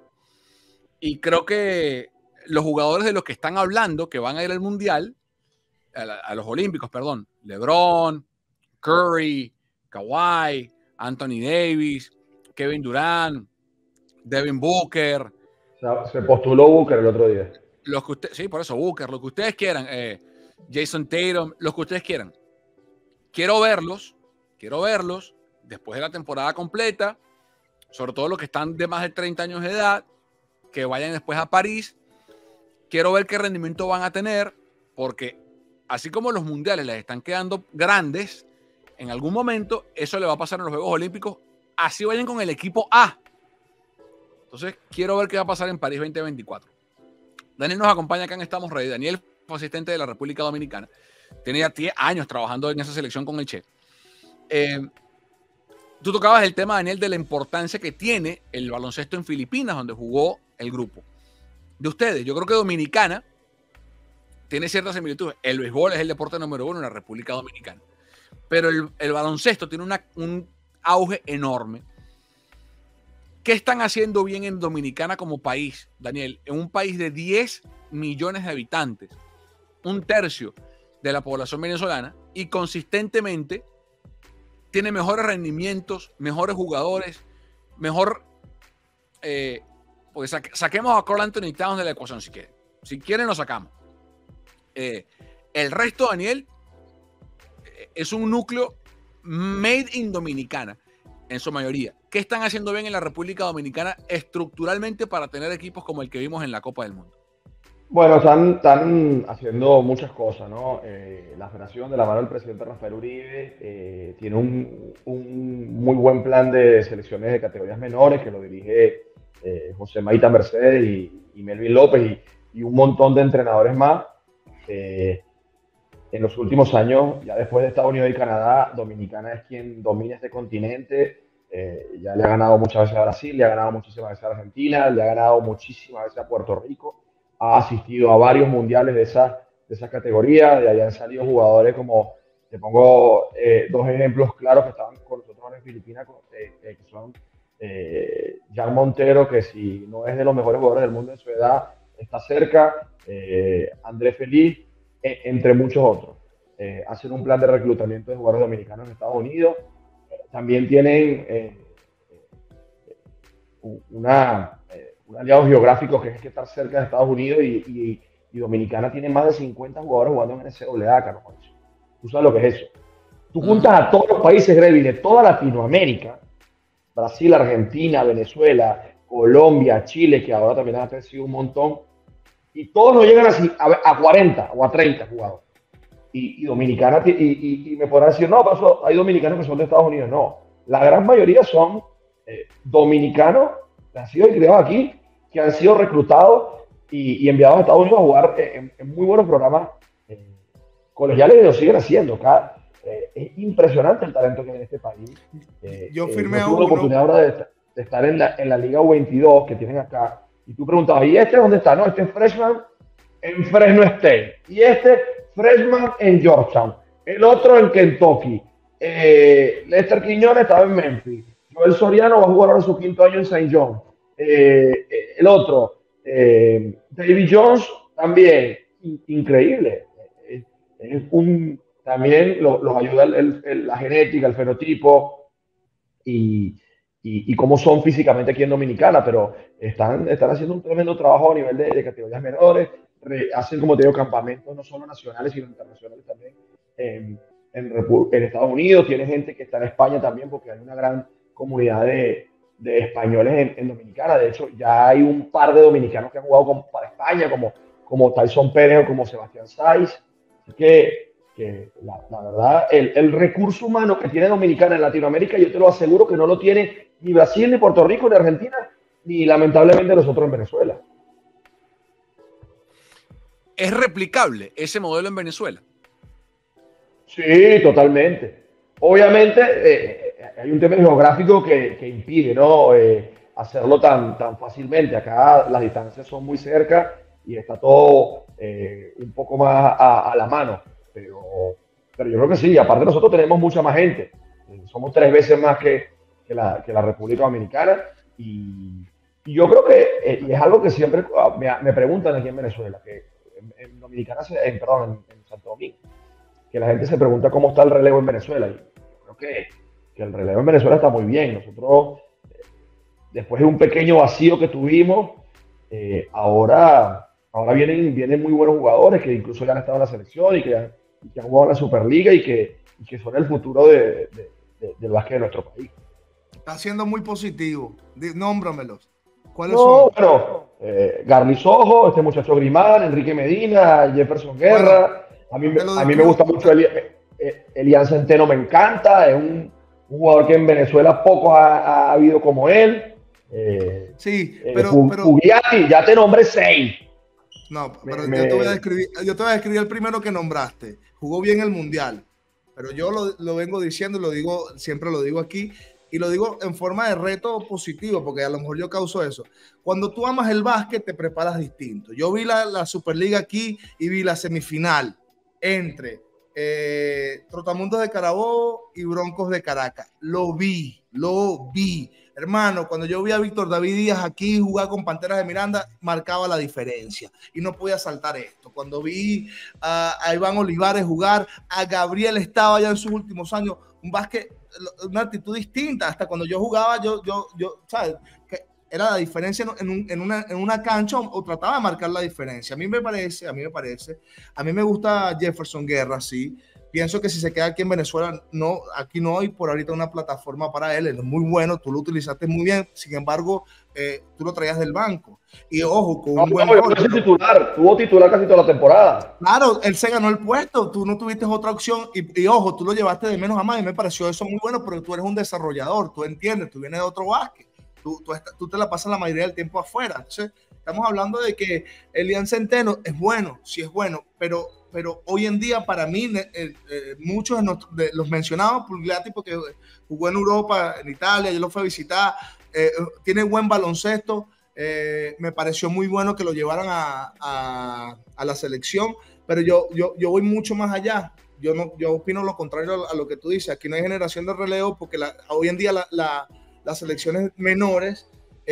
Y creo que los jugadores de los que están hablando, que van a ir al Mundial, a, la, a los Olímpicos, perdón, LeBron, Curry, Kawhi, Anthony Davis, Kevin Durant, Devin Booker. O sea, se postuló Booker el otro día. Los que usted, sí, por eso Booker, lo que ustedes quieran, eh, Jason Tatum, los que ustedes quieran. Quiero verlos, quiero verlos después de la temporada completa, sobre todo los que están de más de treinta años de edad, que vayan después a París. Quiero ver qué rendimiento van a tener, porque así como los mundiales les están quedando grandes, en algún momento eso le va a pasar en los Juegos Olímpicos, así vayan con el equipo A. Entonces, quiero ver qué va a pasar en París veinte veinticuatro. Daniel nos acompaña acá en Estamos Ready. Daniel fue asistente de la República Dominicana. Tenía diez años trabajando en esa selección con el Che. Eh, tú tocabas el tema, Daniel, de la importancia que tiene el baloncesto en Filipinas, donde jugó el grupo de ustedes. Yo creo que Dominicana tiene ciertas similitudes. El béisbol es el deporte número uno en la República Dominicana. Pero el, el baloncesto tiene una, un auge enorme. ¿Qué están haciendo bien en Dominicana como país, Daniel? En un país de diez millones de habitantes, un tercio de la población venezolana, y consistentemente tiene mejores rendimientos, mejores jugadores, mejor... Eh, porque saque, saquemos a Karl Anthony Towns de la ecuación si quieren. Si quieren, lo sacamos. Eh, el resto, Daniel, eh, es un núcleo made in Dominicana, en su mayoría. ¿Qué están haciendo bien en la República Dominicana estructuralmente para tener equipos como el que vimos en la Copa del Mundo? Bueno, están, están haciendo muchas cosas, ¿no? Eh, la Federación, de la mano del presidente Rafael Uribe, eh, tiene un, un muy buen plan de selecciones de categorías menores que lo dirige eh, José Maita Mercedes y, y Melvin López y, y un montón de entrenadores más. Eh, en los últimos años, ya después de Estados Unidos y Canadá, Dominicana es quien domina este continente. Eh, ya le ha ganado muchas veces a Brasil, le ha ganado muchísimas veces a Argentina, le ha ganado muchísimas veces a Puerto Rico. Ha asistido a varios mundiales de esa, de esa categoría, de ahí han salido jugadores como, te pongo eh, dos ejemplos claros que estaban con nosotros en Filipinas, eh, eh, que son eh, Jan Montero, que si no es de los mejores jugadores del mundo en su edad, está cerca, eh, André Feliz, eh, entre muchos otros. Eh, hacen un plan de reclutamiento de jugadores dominicanos en Estados Unidos. También tienen eh, una... Eh, un aliado geográfico que es que estar cerca de Estados Unidos y, y, y Dominicana tiene más de cincuenta jugadores jugando en N C A A, Carlos. Tú sabes lo que es eso. Tú juntas a todos los países, Grevi, de toda Latinoamérica, Brasil, Argentina, Venezuela, Colombia, Chile, que ahora también ha crecido un montón, y todos no llegan así a, a cuarenta o a treinta jugadores. Y, y Dominicana, y, y, y me podrán decir, no, pero hay dominicanos que son de Estados Unidos. No, la gran mayoría son eh, dominicanos nacidos y criados aquí, que han sido reclutados y, y enviados a Estados Unidos a jugar en, en muy buenos programas eh, colegiales y lo siguen haciendo. Cada, eh, es impresionante el talento que hay en este país. Eh, Yo firmé eh, a tuve uno. la oportunidad ahora de, de estar en la, en la Liga U veintidós que tienen acá, y tú preguntabas, ¿y este dónde está? No, este es freshman en Fresno State, y este freshman en Georgetown, el otro en Kentucky, eh, Lester Quiñones estaba en Memphis, Joel Soriano va a jugar ahora su quinto año en Saint John. Eh, el otro, eh, David Jones, también, in, increíble. Es, es un, también lo, los ayuda el, el, la genética, el fenotipo. y, y, y cómo son físicamente aquí en Dominicana, pero están, están haciendo un tremendo trabajo a nivel de, de categorías menores, re, hacen, como te digo, campamentos no solo nacionales, sino internacionales también en, en, en Estados Unidos, tiene gente que está en España también, porque hay una gran comunidad de, de españoles en, en Dominicana. De hecho, ya hay un par de dominicanos que han jugado con, para España, como, como Tyson Pérez o como Sebastián Saiz. Así que, que la, la verdad, el, el recurso humano que tiene Dominicana en Latinoamérica, yo te lo aseguro que no lo tiene ni Brasil, ni Puerto Rico, ni Argentina, ni lamentablemente nosotros en Venezuela. ¿Es replicable ese modelo en Venezuela? Sí, totalmente. Obviamente, eh, hay un tema geográfico que, que impide, ¿no? Eh, hacerlo tan, tan fácilmente. Acá las distancias son muy cerca y está todo eh, un poco más a, a la mano. Pero, pero yo creo que sí. Aparte, nosotros tenemos mucha más gente. Somos tres veces más que, que, la, que la República Dominicana. Y, y yo creo que, eh, y es algo que siempre me, me preguntan aquí en Venezuela, que en, en Dominicana, en, perdón, en, en Santo Domingo, que la gente se pregunta cómo está el relevo en Venezuela. Y creo que, que el relevo en Venezuela está muy bien. Nosotros, después de un pequeño vacío que tuvimos, eh, ahora, ahora vienen, vienen muy buenos jugadores que incluso ya han estado en la selección y que han, y que han jugado en la Superliga y que, y que son el futuro de, de, de, del básquet de nuestro país. Está siendo muy positivo. Nómbramelos. ¿Cuáles no, son? Bueno, eh, Garly Sojo, este muchacho Grimán, Enrique Medina, Jefferson Guerra. Bueno, a mí, a mí me gusta mucho Eli, eh, Elian Centeno, me encanta. Es un, un jugador que en Venezuela pocos ha, ha habido como él. Eh, sí, eh, pero, Fu, pero Fugiati, ya te nombré seis. No, pero me, yo, te voy a describir, yo te voy a describir el primero que nombraste. Jugó bien el Mundial, pero yo lo, lo vengo diciendo, lo digo, siempre lo digo aquí, y lo digo en forma de reto positivo, porque a lo mejor yo causo eso. Cuando tú amas el básquet, te preparas distinto. Yo vi la, la Superliga aquí y vi la semifinal entre eh, Trotamundos de Carabobo y Broncos de Caracas. Lo vi, lo vi. Hermano, cuando yo vi a Víctor David Díaz aquí jugar con Panteras de Miranda, marcaba la diferencia y no podía saltar esto. Cuando vi a, a Iván Olivares jugar, a Gabriel estaba ya en sus últimos años, un básquet, una actitud distinta. Hasta cuando yo jugaba, yo, yo, yo, ¿sabes? Que era la diferencia en, un, en, una, en una cancha o, o trataba de marcar la diferencia. A mí me parece, a mí me parece, a mí me gusta Jefferson Guerra, sí. Pienso que si se queda aquí en Venezuela, no, aquí no hay por ahorita una plataforma para él. Él es muy bueno, tú lo utilizaste muy bien. Sin embargo, eh, tú lo traías del banco. Y ojo, con no, un buen no, gol. No titular, tuvo titular casi toda la temporada. Claro, él se ganó el puesto. Tú no tuviste otra opción. Y, y ojo, tú lo llevaste de menos a más. Y me pareció eso muy bueno, porque tú eres un desarrollador. Tú entiendes, tú vienes de otro básquet. Tú, tú, tú te la pasas la mayoría del tiempo afuera. Entonces, estamos hablando de que Elian Centeno es bueno, sí es bueno, pero. pero hoy en día para mí eh, eh, muchos de, nuestros, de los mencionados, Pugliatti porque jugó en Europa, en Italia, yo lo fui a visitar, eh, tiene buen baloncesto, eh, me pareció muy bueno que lo llevaran a, a, a la selección, pero yo, yo, yo voy mucho más allá. Yo, no, yo opino lo contrario a lo que tú dices. Aquí no hay generación de relevo porque la, hoy en día la, la, las selecciones menores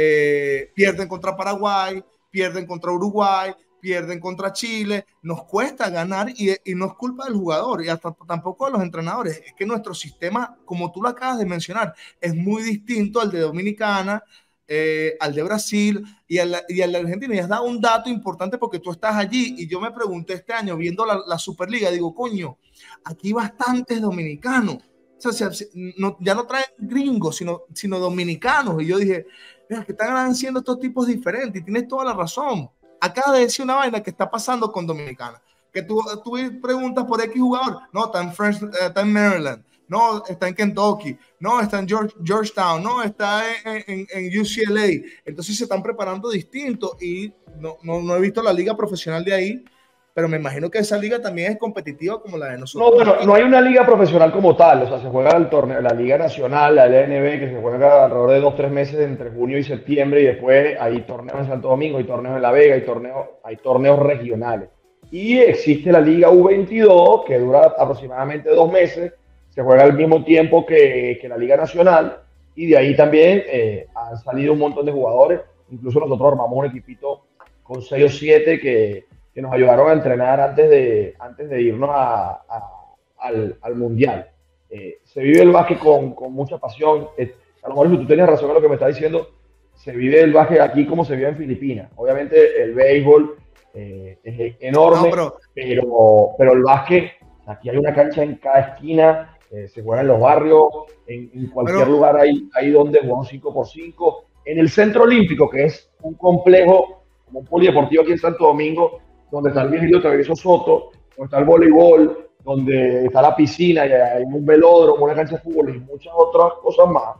eh, pierden contra Paraguay, pierden contra Uruguay, pierden contra Chile, nos cuesta ganar y, y no es culpa del jugador y hasta tampoco de los entrenadores. Es que nuestro sistema, como tú lo acabas de mencionar, es muy distinto al de Dominicana, eh, al de Brasil y al, y al de Argentina. Y has dado un dato importante porque tú estás allí y yo me pregunté este año viendo la, la Superliga, digo, coño, aquí hay bastantes dominicanos. O sea, no, ya no traen gringos, sino, sino dominicanos. Y yo dije, mira, que están haciendo estos tipos diferentes y tienes toda la razón. Acaba de decir una vaina que está pasando con Dominicana. Que tú, tú preguntas por X jugador. No, está en, French, está en Maryland. No, está en Kentucky. No, está en George, Georgetown. No, está en, en, en U C L A. Entonces se están preparando distinto y no, no, no he visto la liga profesional de ahí, pero me imagino que esa liga también es competitiva como la de nosotros. No, bueno, no hay una liga profesional como tal. O sea, se juega el torneo, la Liga Nacional, la L N B, que se juega alrededor de dos, tres meses entre junio y septiembre, y después hay torneos en Santo Domingo, hay torneos en La Vega, hay torneos, hay torneos regionales. Y existe la Liga U veintidós, que dura aproximadamente dos meses, se juega al mismo tiempo que, que la Liga Nacional, y de ahí también eh, han salido un montón de jugadores. Incluso nosotros armamos un equipito con seis o siete que... que nos ayudaron a entrenar antes de, antes de irnos a, a, al, al Mundial. Eh, se vive el básquet con, con mucha pasión. Eh, a lo mejor tú tenías razón en lo que me estás diciendo, se vive el básquet aquí como se vive en Filipinas. Obviamente el béisbol eh, es enorme, no, pero... Pero, pero el básquet, aquí hay una cancha en cada esquina, eh, se juega en los barrios, en, en cualquier pero... lugar hay, hay donde jugar un cinco por cinco. En el Centro Olímpico, que es un complejo, como un polideportivo aquí en Santo Domingo, donde está el viejito Travieso Soto, donde está el voleibol, donde está la piscina, y hay un velódromo, una cancha de fútbol y muchas otras cosas más.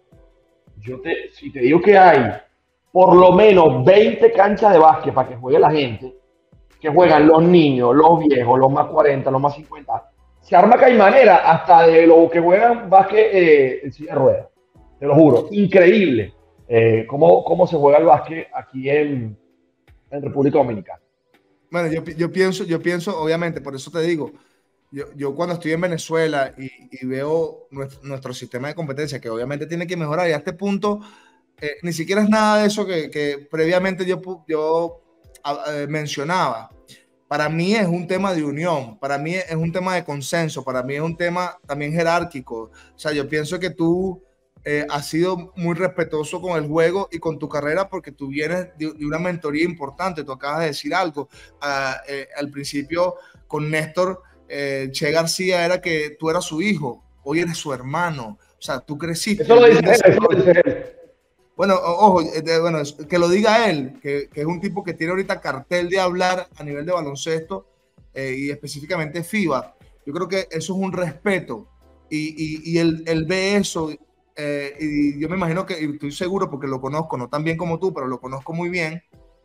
Yo te, si te digo que hay por lo menos veinte canchas de básquet para que juegue la gente, que juegan los niños, los viejos, los más cuarenta, los más cincuenta, se arma caimanera hasta de los que juegan básquet eh, en silla de ruedas. Te lo juro, increíble eh, cómo, cómo se juega el básquet aquí en, en República Dominicana. Bueno, yo, yo, pienso, yo pienso, obviamente, por eso te digo, yo, yo cuando estoy en Venezuela y, y veo nuestro, nuestro sistema de competencia, que obviamente tiene que mejorar, y a este punto eh, ni siquiera es nada de eso que, que previamente yo, yo eh, mencionaba. Para mí es un tema de unión, para mí es un tema de consenso, para mí es un tema también jerárquico. O sea, yo pienso que tú eh, has sido muy respetuoso con el juego y con tu carrera porque tú vienes de, de una mentoría importante. Tú acabas de decir algo. Uh, eh, al principio con Néstor, eh, Che García era que tú eras su hijo, hoy eres su hermano. O sea, tú creciste. Eso lo dice él, eso lo dice él. Bueno, ojo, eh, bueno, que lo diga él, que, que es un tipo que tiene ahorita cartel de hablar a nivel de baloncesto eh, y específicamente FIBA. Yo creo que eso es un respeto y, y, y él, él ve eso eh, y yo me imagino que, y estoy seguro porque lo conozco, no tan bien como tú, pero lo conozco muy bien,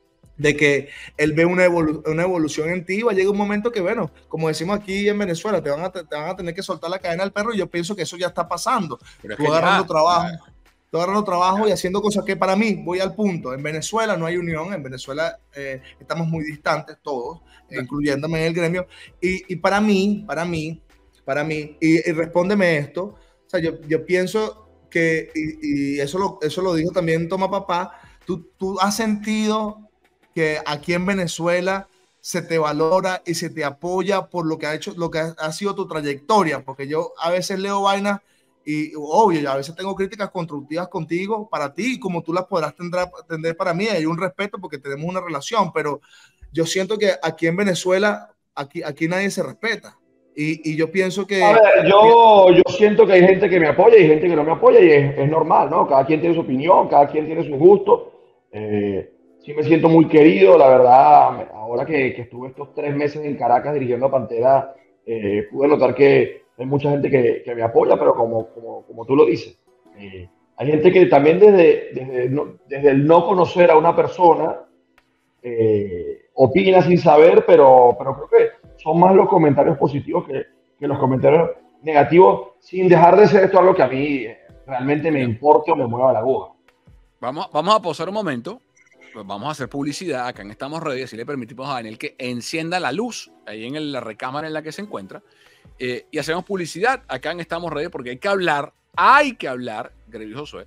de que él ve una, evolu una evolución en ti y va a llegar un momento que, bueno, como decimos aquí en Venezuela, te van a, te van a tener que soltar la cadena al perro y yo pienso que eso ya está pasando. Pero es tú que agarrando ya, trabajo. Ya. Estoy agarrando trabajo y haciendo cosas que para mí, voy al punto, en Venezuela no hay unión, en Venezuela eh, estamos muy distantes todos, eh, incluyéndome en el gremio, y, y para mí, para mí, para mí, y, y respóndeme esto, o sea, yo, yo pienso que, y, y eso, lo, eso lo dijo también Toma Papá, tú, tú has sentido que aquí en Venezuela se te valora y se te apoya por lo que ha hecho, lo que ha, ha sido tu trayectoria, porque yo a veces leo vainas y obvio, yo a veces tengo críticas constructivas contigo, para ti, y como tú las podrás tendrá, tener para mí, hay un respeto porque tenemos una relación, pero yo siento que aquí en Venezuela, aquí, aquí nadie se respeta. Y, y yo pienso que... A ver, yo, yo siento que hay gente que me apoya y gente que no me apoya y es, es normal, ¿no? Cada quien tiene su opinión, cada quien tiene su gusto. Eh, sí me siento muy querido, la verdad, ahora que, que estuve estos tres meses en Caracas dirigiendo a Pantera, eh, pude notar que hay mucha gente que, que me apoya, pero como, como, como tú lo dices, eh, hay gente que también desde, desde, no, desde el no conocer a una persona eh, opina sin saber, pero, pero creo que son más los comentarios positivos que, que los comentarios negativos, sin dejar de ser esto algo que a mí realmente me importe o me mueva la aguja. Vamos, vamos a pausar un momento, pues vamos a hacer publicidad acá en Estamos Ready, así le permitimos a Daniel que encienda la luz ahí en el, la recámara en la que se encuentra. Eh, y hacemos publicidad acá en Estamos Ready porque hay que hablar, hay que hablar, Grevy Josué,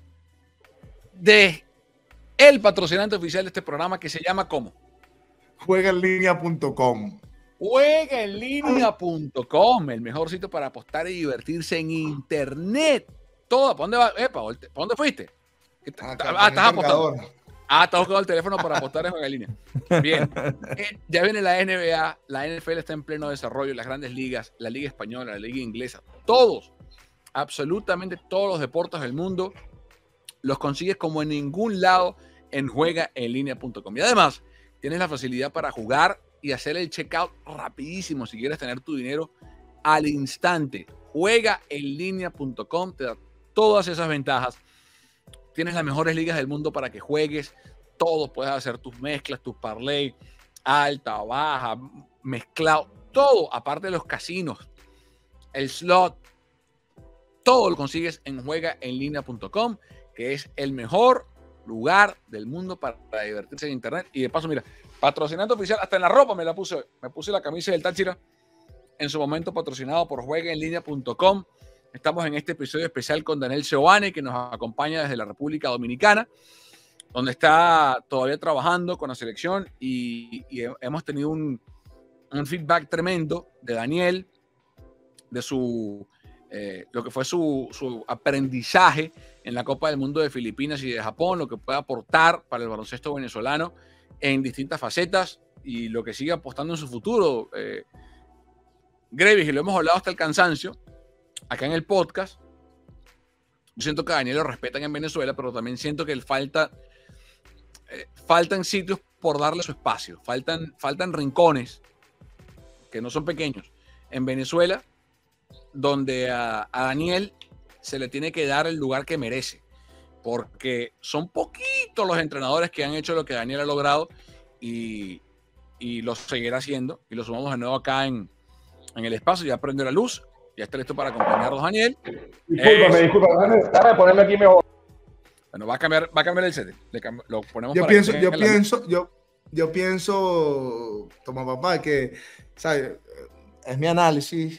de el patrocinante oficial de este programa que se llama ¿cómo? juega en línea punto com. juega en línea punto com, el mejor sitio para apostar y divertirse en internet. Todo, ¿para dónde va? Epa, ¿para dónde fuiste? Ah, ah estás apostando. Ah, estás buscando el teléfono para apostar en Juega en Línea. Bien. Eh, ya viene la N B A, la N F L está en pleno desarrollo, las grandes ligas, la liga española, la liga inglesa, todos, absolutamente todos los deportes del mundo los consigues como en ningún lado en juega en línea punto com. Y además, tienes la facilidad para jugar y hacer el checkout rapidísimo si quieres tener tu dinero al instante. juega en línea punto com te da todas esas ventajas. Tienes las mejores ligas del mundo para que juegues. Todo, puedes hacer tus mezclas, tus parlay, alta, baja, mezclado, todo, aparte de los casinos, el slot, todo lo consigues en juega en línea punto com, que es el mejor lugar del mundo para, para divertirse en internet. Y de paso, mira, patrocinante oficial, hasta en la ropa me la puse, me puse la camisa del Táchira, en su momento patrocinado por juega en línea punto com. Estamos en este episodio especial con Daniel Seoane, que nos acompaña desde la República Dominicana, donde está todavía trabajando con la selección y, y hemos tenido un, un feedback tremendo de Daniel, de su eh, lo que fue su, su aprendizaje en la Copa del Mundo de Filipinas y de Japón, lo que puede aportar para el baloncesto venezolano en distintas facetas y lo que sigue apostando en su futuro. Eh, Grevis, y lo hemos hablado hasta el cansancio, acá en el podcast, yo siento que a Daniel lo respetan en Venezuela, pero también siento que él falta, eh, faltan sitios por darle su espacio, faltan, faltan rincones, que no son pequeños, en Venezuela, donde a, a Daniel se le tiene que dar el lugar que merece, porque son poquitos los entrenadores que han hecho lo que Daniel ha logrado y, y lo seguirá haciendo, y lo sumamos de nuevo acá en, en el espacio. Ya prendió la luz, ya está listo para acompañarnos Daniel. Discúlpame, eh, discúlpame, déjame ponerme aquí mejor. Bueno, va a cambiar, va a cambiar el set, le cam lo ponemos yo para pienso, que yo la pienso, yo, yo pienso, toma papá, que, ¿sabes? Es mi análisis,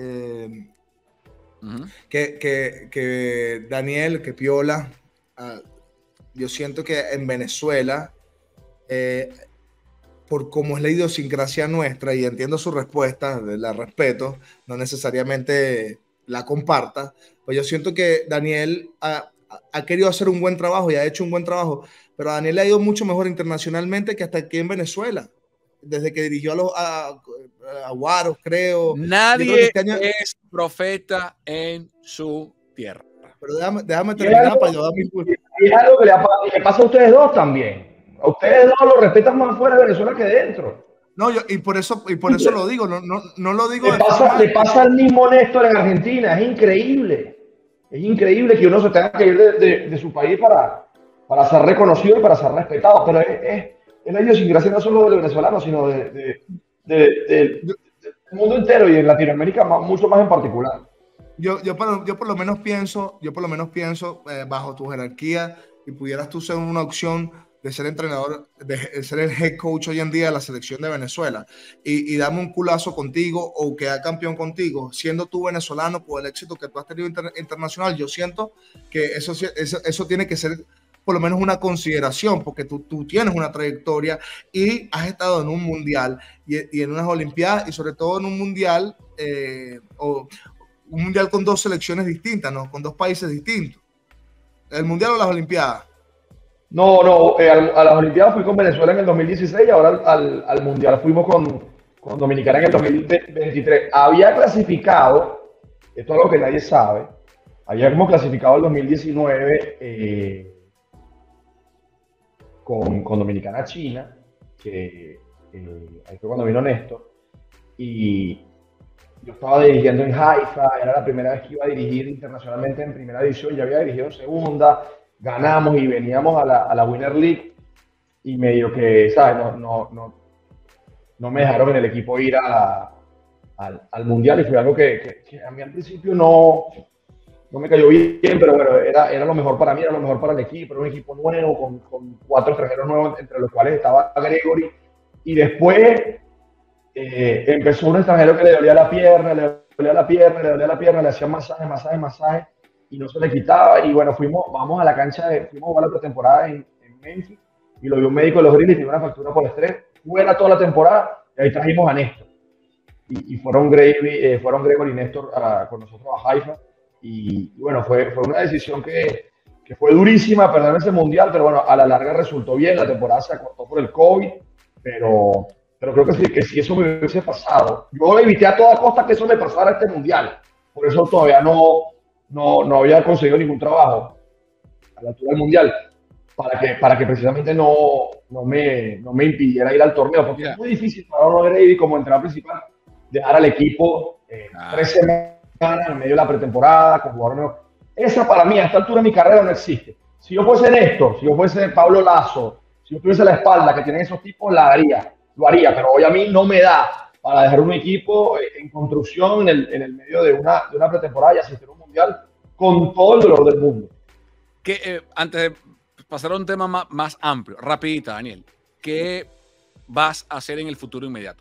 eh, uh-huh. que, que, que Daniel, que Piola, uh, yo siento que en Venezuela, eh, por cómo es la idiosincrasia nuestra, y entiendo su respuesta, la respeto, no necesariamente la comparta, pues yo siento que Daniel ha, ha querido hacer un buen trabajo y ha hecho un buen trabajo, pero a Daniel le ha ido mucho mejor internacionalmente que hasta aquí en Venezuela, desde que dirigió a los a, a Guaros, creo. Nadie creo que este año... es profeta en su tierra. Pero déjame, déjame terminar algo, para yo dar mi punto. Y es algo que le, le pasa a ustedes dos también. A ustedes dos lo respetan más fuera de Venezuela que dentro. No, yo, y por eso, y por eso lo digo, no, no, no lo digo. Le pasa, le pasa al mismo Néstor en Argentina, es increíble. Es increíble que uno se tenga que ir de, de, de su país para, para ser reconocido y para ser respetado, pero es, es, es la idiosincrasia no solo de los venezolanos, sino de, de, de, de, de, del mundo entero y en Latinoamérica más, mucho más en particular. Yo, yo, por, yo por lo menos pienso, yo por lo menos pienso eh, bajo tu jerarquía, y pudieras tú ser una opción de ser entrenador, de ser el head coach hoy en día de la selección de Venezuela y, y darme un culazo contigo o quedar campeón contigo, siendo tú venezolano por el éxito que tú has tenido inter, internacional. Yo siento que eso, eso, eso tiene que ser por lo menos una consideración, porque tú, tú tienes una trayectoria y has estado en un mundial y, y en unas olimpiadas y sobre todo en un mundial eh, o un mundial con dos selecciones distintas, ¿no? Con dos países distintos. ¿El mundial o las olimpiadas? No, no, eh, a las Olimpiadas fui con Venezuela en el dos mil dieciséis y ahora al, al, al Mundial fuimos con, con Dominicana en el dos mil veintitrés. Había clasificado, esto es algo que nadie sabe, habíamos clasificado el dos mil diecinueve eh, con, con Dominicana a China, que eh, ahí fue cuando vino Néstor, y yo estaba dirigiendo en Haifa, era la primera vez que iba a dirigir internacionalmente en primera división, ya había dirigido en segunda, ganamos y veníamos a la, a la Winner League y medio que, ¿sabes? No, no, no, no me dejaron en el equipo ir a, al, al Mundial y fue algo que, que, que a mí al principio no, no me cayó bien, pero bueno, era, era lo mejor para mí, era lo mejor para el equipo, era un equipo nuevo con, con cuatro extranjeros nuevos, entre los cuales estaba Gregory, y después eh, empezó un extranjero que le dolía la pierna, le dolía la pierna, le dolía la pierna, le hacía masaje, masaje, masaje, y no se le quitaba, y bueno, fuimos, vamos a la cancha, de, fuimos a jugar la pretemporada en, en Memphis, y lo vio un médico de los Grizzlies, tenía una fractura por estrés, fuera toda la temporada, y ahí trajimos a Néstor, y, y fueron, Gregory, eh, fueron Gregory y Néstor a, con nosotros a Haifa, y, y bueno, fue, fue una decisión que, que fue durísima perder ese mundial, pero bueno, a la larga resultó bien, la temporada se acortó por el COVID, pero, pero creo que si, que si eso me hubiese pasado, yo evité a toda costa que eso me pasara este mundial, por eso todavía no No, no había conseguido ningún trabajo a la altura del mundial para que, para que precisamente no, no, me, no me impidiera ir al torneo, porque yeah. es muy difícil para uno Grady como entrenador principal dejar al equipo eh, ah. tres semanas en medio de la pretemporada con jugadores nuevos. Esa para mí a esta altura de mi carrera no existe. Si yo fuese Néstor, si yo fuese Pablo Lazo, si yo tuviese la espalda que tienen esos tipos, la haría, lo haría, pero hoy a mí no me da para dejar un equipo en construcción en el, en el medio de una, de una pretemporada y asistir a un mundial con todo el dolor del mundo. Que, eh, antes de pasar a un tema más, más amplio, rapidita, Daniel, ¿qué vas a hacer en el futuro inmediato?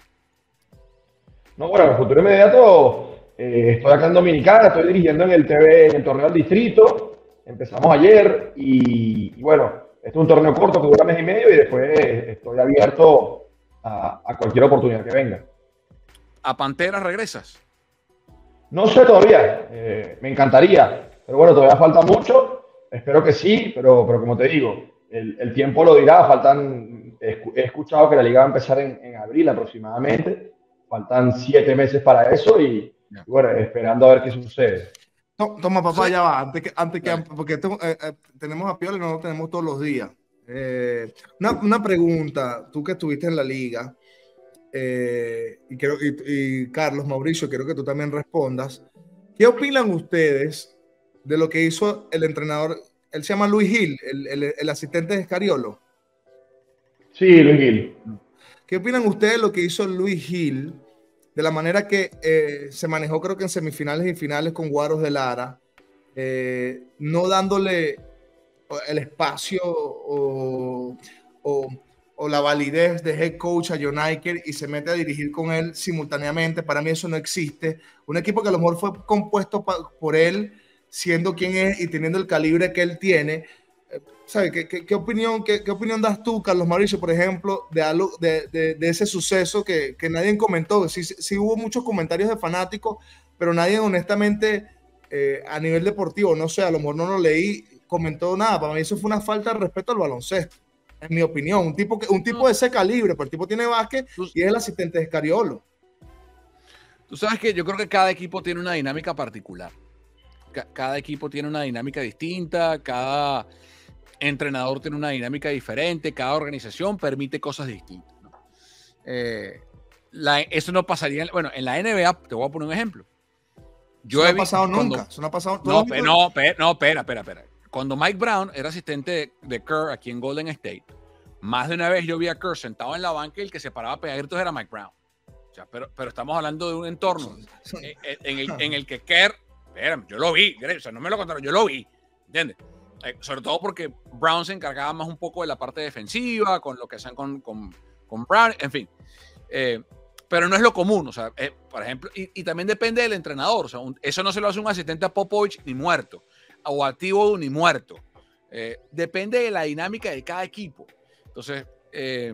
No, bueno, en el futuro inmediato eh, estoy acá en Dominicana, estoy dirigiendo en el T V, en el torneo del distrito, empezamos ayer y, y bueno, este es un torneo corto que dura mes y medio y después estoy abierto a, a cualquier oportunidad que venga. ¿A Panteras regresas? No sé todavía, eh, me encantaría, pero bueno, todavía falta mucho, espero que sí, pero, pero como te digo, el, el tiempo lo dirá, faltan, he escuchado que la liga va a empezar en, en abril aproximadamente, faltan siete meses para eso y, y bueno, esperando a ver qué sucede. Toma, papá, ya va, antes que, antes que porque esto, eh, eh, tenemos a Piola y no lo tenemos todos los días. Eh, una, una pregunta, tú que estuviste en la liga, eh, y, quiero, y, y Carlos, Mauricio, quiero que tú también respondas. ¿Qué opinan ustedes de lo que hizo el entrenador? Él se llama Luis Gil, el, el, el asistente de Scariolo. Sí, Luis Gil. ¿Qué opinan ustedes de lo que hizo Luis Gil? De la manera que eh, se manejó, creo que en semifinales y finales con Guaros de Lara, eh, no dándole el espacio o, o, o la validez de head coach a John Iker y se mete a dirigir con él simultáneamente. Para mí eso no existe. Un equipo que a lo mejor fue compuesto por él, siendo quien es y teniendo el calibre que él tiene. ¿Sabe? ¿Qué, qué, qué, opinión, qué, ¿Qué opinión das tú, Carlos Mauricio, por ejemplo, de, algo, de, de, de ese suceso que, que nadie comentó? Sí, sí hubo muchos comentarios de fanáticos, pero nadie honestamente eh, a nivel deportivo, no sé, a lo mejor no lo leí, comentó nada. Para mí eso fue una falta de respeto al baloncesto, en mi opinión. Un tipo, que, un tipo de ese calibre, pero el tipo tiene básquet y es el asistente de Scariolo. Tú sabes que yo creo que cada equipo tiene una dinámica particular. Cada equipo tiene una dinámica distinta, cada entrenador tiene una dinámica diferente, cada organización permite cosas distintas, ¿no? Eh, la, eso no pasaría, en, bueno, en la N B A, te voy a poner un ejemplo. Yo eso he no ha pasado cuando, nunca, eso no ha pasado. No, pe, no, pe, no, espera, espera, espera. Cuando Mike Brown era asistente de, de Kerr aquí en Golden State, más de una vez yo vi a Kerr sentado en la banca y el que se paraba a pegar gritos era Mike Brown. O sea, pero, pero estamos hablando de un entorno en, en, el, en el que Kerr, espérame, yo lo vi, o sea, no me lo contaron, yo lo vi, ¿entiendes? Eh, sobre todo porque Brown se encargaba más un poco de la parte defensiva, con lo que hacían con, con, con Brown, en fin. Eh, pero no es lo común, o sea, eh, por ejemplo, y, y también depende del entrenador, o sea, un, eso no se lo hace un asistente a Popovich ni muerto, o a Thibodeau ni muerto. Eh, depende de la dinámica de cada equipo. Entonces, eh,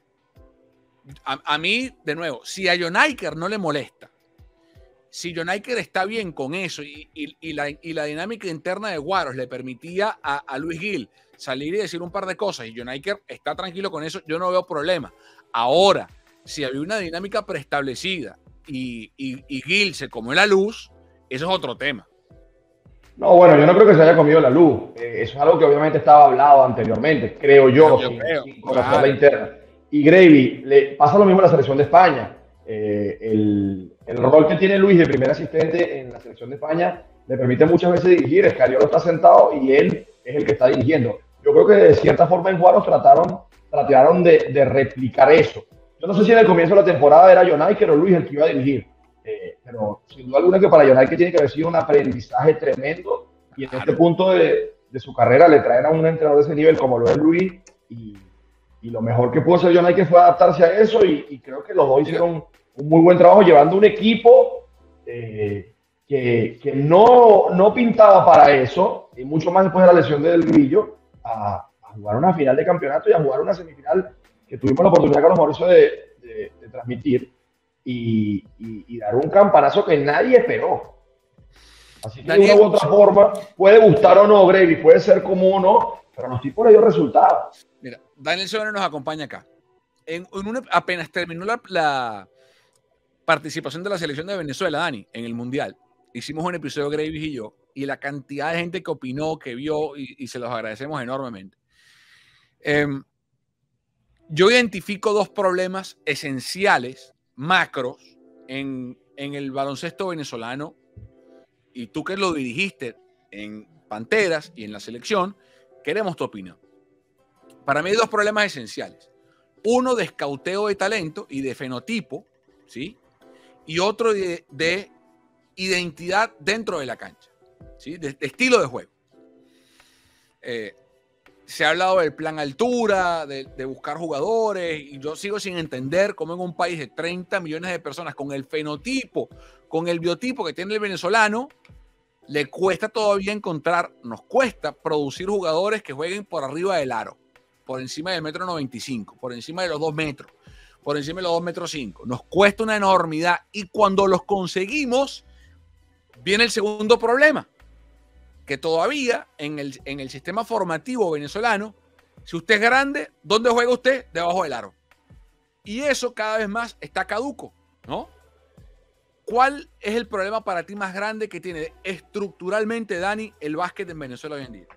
a, a mí, de nuevo, si a John Iker no le molesta, si John Iker está bien con eso y, y, y, la, y la dinámica interna de Guaros le permitía a, a Luis Gil salir y decir un par de cosas y John Iker está tranquilo con eso, yo no veo problema. Ahora, si había una dinámica preestablecida y, y, y Gil se comió la luz, eso es otro tema. No, bueno, yo no creo que se haya comido la luz. Eh, eso es algo que obviamente estaba hablado anteriormente, creo yo, yo sin, creo, sin conocer la interna. Y Gravy, le pasa lo mismo a la selección de España. Eh, el, el rol que tiene Luis de primer asistente en la selección de España le permite muchas veces dirigir. Scariolo está sentado y él es el que está dirigiendo. Yo creo que de cierta forma en Juaros trataron, trataron de, de replicar eso. Yo no sé si en el comienzo de la temporada era John Iker o Luis el que iba a dirigir, eh, pero sin duda alguna que para John Iker tiene que haber sido un aprendizaje tremendo y en claro. este punto de, de su carrera le traen a un entrenador de ese nivel como lo es Luis y, y lo mejor que pudo hacer John Iker fue adaptarse a eso y, y creo que los dos hicieron un muy buen trabajo llevando un equipo eh, que, que no, no pintaba para eso y mucho más después de la lesión del Grillo a, a jugar una final de campeonato y a jugar una semifinal que tuvimos la oportunidad, Carlos Mauricio, de, de, de transmitir y, y, y dar un campanazo que nadie esperó. Así que Daniel, de una u otra forma, puede gustar o no, Gravy, puede ser común o no, pero a los tipos le dio resultados. Mira, Daniel Severo nos acompaña acá. En, en una, apenas terminó la, la participación de la selección de Venezuela, Dani, en el Mundial, hicimos un episodio, Gravy y yo, y la cantidad de gente que opinó, que vio, y, y se los agradecemos enormemente. Eh, Yo identifico dos problemas esenciales, macros, en, en el baloncesto venezolano, y tú que lo dirigiste en Panteras y en la selección, queremos tu opinión. Para mí hay dos problemas esenciales. Uno de escauteo de talento y de fenotipo, ¿sí? Y otro de, de identidad dentro de la cancha, ¿sí? De, de estilo de juego. Eh, Se ha hablado del plan altura, de, de buscar jugadores, y yo sigo sin entender cómo en un país de treinta millones de personas con el fenotipo, con el biotipo que tiene el venezolano, le cuesta todavía encontrar, nos cuesta producir jugadores que jueguen por arriba del aro, por encima del metro noventa y cinco, por encima de los dos metros, por encima de los dos metros cinco. Nos cuesta una enormidad y cuando los conseguimos, Viene el segundo problema, que todavía en el, en el sistema formativo venezolano, si usted es grande, ¿dónde juega usted? Debajo del aro. Y eso cada vez más está caduco, ¿no? ¿Cuál es el problema para ti más grande que tiene estructuralmente, Dani, el básquet en Venezuela hoy en día?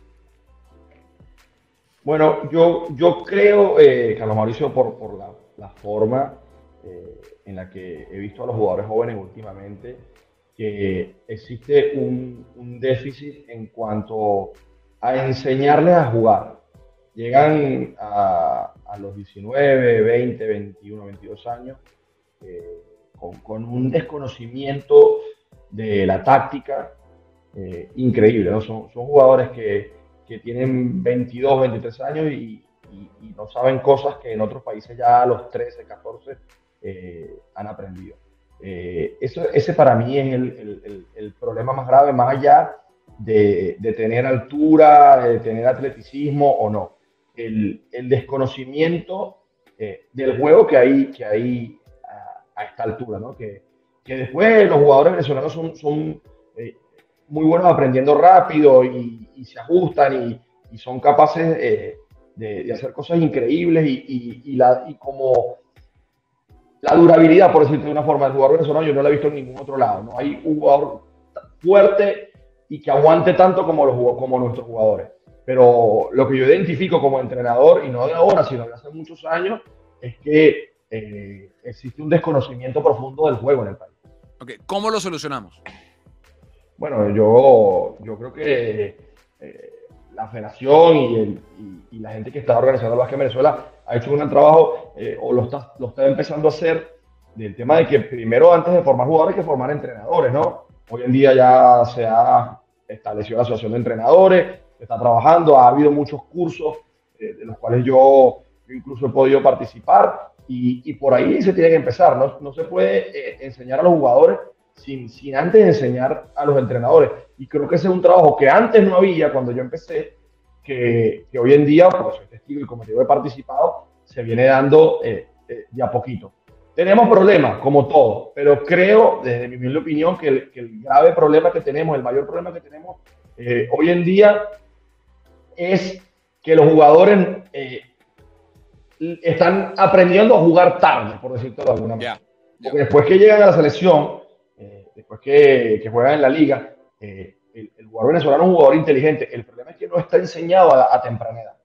Bueno, yo, yo creo, eh, Carlos Mauricio, por, por la, la forma eh, en la que he visto a los jugadores jóvenes últimamente, que existe un, un déficit en cuanto a enseñarles a jugar. Llegan a, a los diecinueve, veinte, veintiuno, veintidós años eh, con, con un desconocimiento de la táctica eh, increíble, ¿no? Son, son jugadores que, que tienen veintidós, veintitrés años y, y, y no saben cosas que en otros países ya a los trece, catorce eh, han aprendido. Eh, eso, ese para mí es el, el, el, el problema más grave, más allá de, de tener altura, de tener atleticismo o no. El, el desconocimiento eh, del juego que hay, que hay a, a esta altura, ¿no? Que, que después los jugadores venezolanos son, son eh, muy buenos aprendiendo rápido y, y se ajustan y, y son capaces eh, de, de hacer cosas increíbles y, y, y, la, y como la durabilidad, por decirlo de una forma, del jugador venezolano yo no la he visto en ningún otro lado. No hay un jugador fuerte y que aguante tanto como, los, como nuestros jugadores. Pero lo que yo identifico como entrenador, y no de ahora, sino de hace muchos años, es que eh, existe un desconocimiento profundo del juego en el país. Okay. ¿Cómo lo solucionamos? Bueno, yo, yo creo que eh, la federación y, el, y, y la gente que está organizando el básquet en Venezuela ha hecho un gran trabajo, eh, o lo está, lo está empezando a hacer, del tema de que primero, antes de formar jugadores, hay que formar entrenadores, ¿no? Hoy en día ya se ha establecido la asociación de entrenadores, se está trabajando, ha habido muchos cursos eh, de los cuales yo, yo incluso he podido participar, y, y por ahí se tiene que empezar. No, no se puede eh, enseñar a los jugadores sin, sin antes enseñar a los entrenadores. Y creo que ese es un trabajo que antes no había cuando yo empecé, que, que hoy en día, porque soy testigo y como te digo, he participado, se viene dando eh, eh, de a poquito. Tenemos problemas, como todo, pero creo, desde mi humilde opinión, que el, que el grave problema que tenemos, el mayor problema que tenemos eh, hoy en día es que los jugadores eh, están aprendiendo a jugar tarde, por decirlo de alguna manera. Yeah, yeah. Porque después que llegan a la selección, eh, después que, que juegan en la liga, eh, el, el jugador venezolano es un jugador inteligente. El problema es que no está enseñado a, a temprana edad.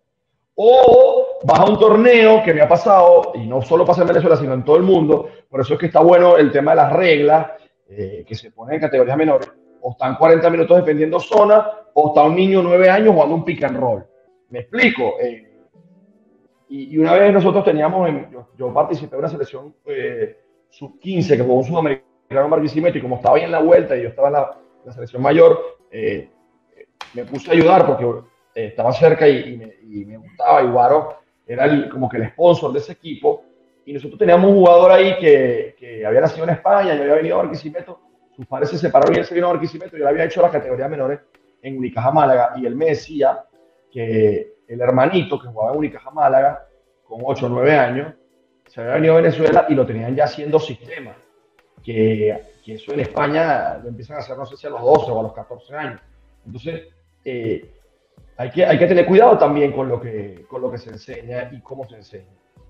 O vas a un torneo, que me ha pasado, y no solo pasa en Venezuela, sino en todo el mundo. Por eso es que está bueno el tema de las reglas, eh, que se ponen en categorías menores. O están cuarenta minutos defendiendo zona, o está un niño de nueve años jugando un pick and roll. ¿Me explico? Eh, y, y una vez nosotros teníamos, en, yo, yo participé en una selección eh, sub quince, que jugó un sudamericano Barquisimeto, y como estaba ahí en la vuelta y yo estaba en la, en la selección mayor, eh, me puse a ayudar porque eh, estaba cerca y, y, me, y me gustaba, y Guaro era el, como que el sponsor de ese equipo, y nosotros teníamos un jugador ahí que, que había nacido en España, yo había venido a Barquisimeto, sus padres se separaron y él se vino a Barquisimeto, yo le había hecho las categorías menores en Unicaja Málaga, y él me decía que el hermanito que jugaba en Unicaja Málaga, con ocho o nueve años, se había venido a Venezuela y lo tenían ya haciendo sistema, que, que eso en España lo empiezan a hacer, no sé si a los doce o a los catorce años. Entonces, eh, hay, que, hay que tener cuidado también con lo, que, con lo que se enseña y cómo se enseña.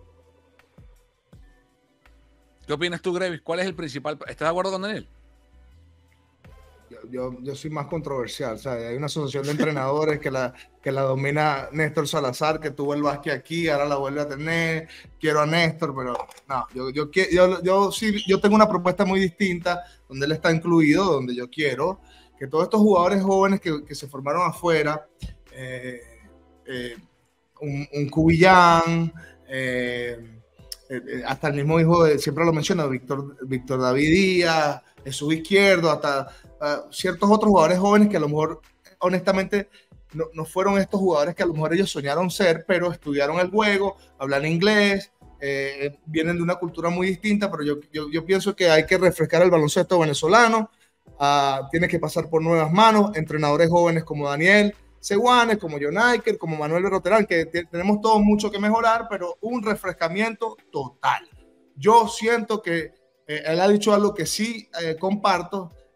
¿Qué opinas tú, Grevis? ¿Cuál es el principal? ¿Estás de acuerdo con Daniel? Yo, yo, yo soy más controversial, o sea, hay una asociación de entrenadores que la, que la domina Néstor Salazar, que tuvo el básquet aquí, ahora la vuelve a tener. Quiero a Néstor, pero no, yo, yo, yo, yo, sí, yo tengo una propuesta muy distinta, donde él está incluido, donde yo quiero que todos estos jugadores jóvenes que, que se formaron afuera, eh, eh, un, un Cubillán, eh, eh, hasta el mismo hijo, de, siempre lo menciono, Víctor, Víctor David Díaz, Jesús Izquierdo, hasta uh, ciertos otros jugadores jóvenes que a lo mejor, honestamente, no, no fueron estos jugadores que a lo mejor ellos soñaron ser, pero estudiaron el juego, hablan inglés, eh, vienen de una cultura muy distinta, pero yo, yo, yo pienso que hay que refrescar el baloncesto venezolano, uh, tiene que pasar por nuevas manos, entrenadores jóvenes como Daniel Seguanes, como John Iker, como Manuel Berroterán, que tenemos todos mucho que mejorar, pero un refrescamiento total. Yo siento que Eh, él ha dicho algo que sí eh, comparto,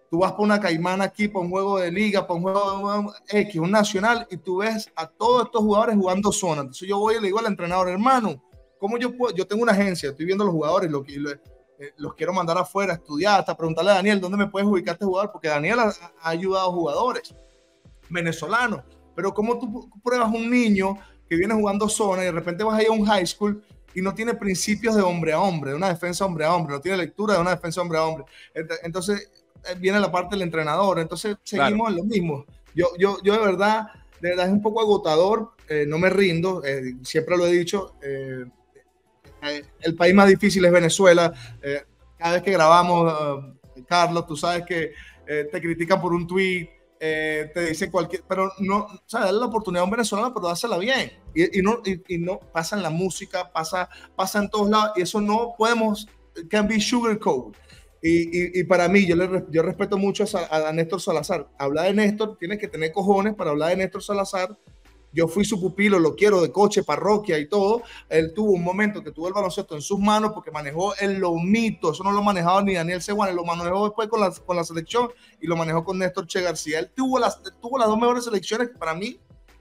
tú vas por una caimana aquí, por un juego de liga, por un juego de X, un nacional, y tú ves a todos estos jugadores jugando zona. Entonces yo voy y le digo al entrenador, hermano, ¿cómo yo puedo? Yo tengo una agencia, estoy viendo a los jugadores, los, los, los quiero mandar afuera a estudiar, hasta preguntarle a Daniel, ¿dónde me puedes ubicar este jugador? Porque Daniel ha, ha ayudado a jugadores venezolanos. Pero ¿cómo tú pruebas un niño que viene jugando zona y de repente vas a ir a un high school y no tiene principios de hombre a hombre, de una defensa hombre a hombre, no tiene lectura de una defensa hombre a hombre? Entonces viene la parte del entrenador, entonces seguimos claro. en lo mismo. Yo, yo, yo de verdad, de verdad es un poco agotador, eh, no me rindo, eh, siempre lo he dicho, eh, eh, el país más difícil es Venezuela, eh, cada vez que grabamos, uh, Carlos, tú sabes que eh, te critican por un tweet, eh, te dicen cualquier, pero no, o sea, dale la oportunidad a un venezolano, pero dásela bien, y, y, no, y, y no pasa en la música, pasa, pasa en todos lados, y eso no podemos, can be sugarcoat. Y, y, y para mí, yo, le, yo respeto mucho a, a Néstor Salazar. Hablar de Néstor, tienes que tener cojones para hablar de Néstor Salazar. Yo fui su pupilo, lo quiero de coche, parroquia y todo. Él tuvo un momento que tuvo el baloncesto en sus manos porque manejó el lomito. Eso no lo manejaba ni Daniel Seguane, lo manejó después con la, con la selección y lo manejó con Néstor Che García. Él tuvo las, tuvo las dos mejores selecciones para mí.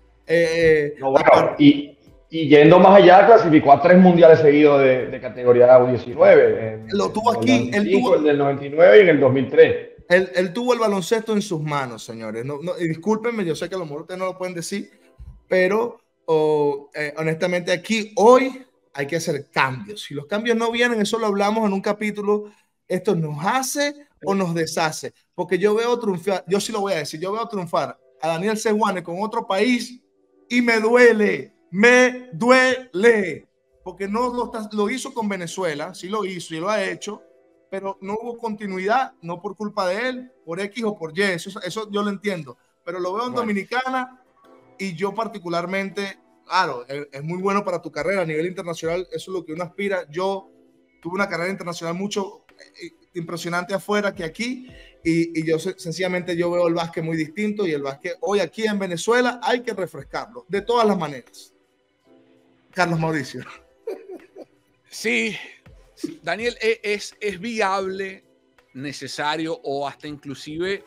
Eh, no, bueno, y... Y yendo más allá, clasificó a tres mundiales seguidos de, de categoría U diecinueve. En, lo tuvo en aquí. El, noventa y cinco, él tuvo, el del noventa y nueve y en el dos mil tres. Él, él tuvo el baloncesto en sus manos, señores. No, no, y discúlpenme, yo sé que a lo mejor ustedes no lo pueden decir, pero oh, eh, honestamente aquí hoy hay que hacer cambios. Si los cambios no vienen, eso lo hablamos en un capítulo, esto nos hace o nos deshace. Porque yo veo triunfar, yo sí lo voy a decir, yo veo triunfar a Daniel Seguane con otro país y me duele. Me duele, porque no lo, lo hizo con Venezuela, sí lo hizo y lo ha hecho, pero no hubo continuidad, no por culpa de él, por X o por Y, eso, eso yo lo entiendo, pero lo veo en bueno. Dominicana y yo particularmente, claro, es, es muy bueno para tu carrera a nivel internacional, eso es lo que uno aspira. Yo tuve una carrera internacional mucho eh, impresionante afuera que aquí, y, y yo sencillamente yo veo el básquet muy distinto, y el básquet hoy aquí en Venezuela hay que refrescarlo, de todas las maneras. Carlos Mauricio. Sí, Daniel, es, es viable, necesario o hasta inclusive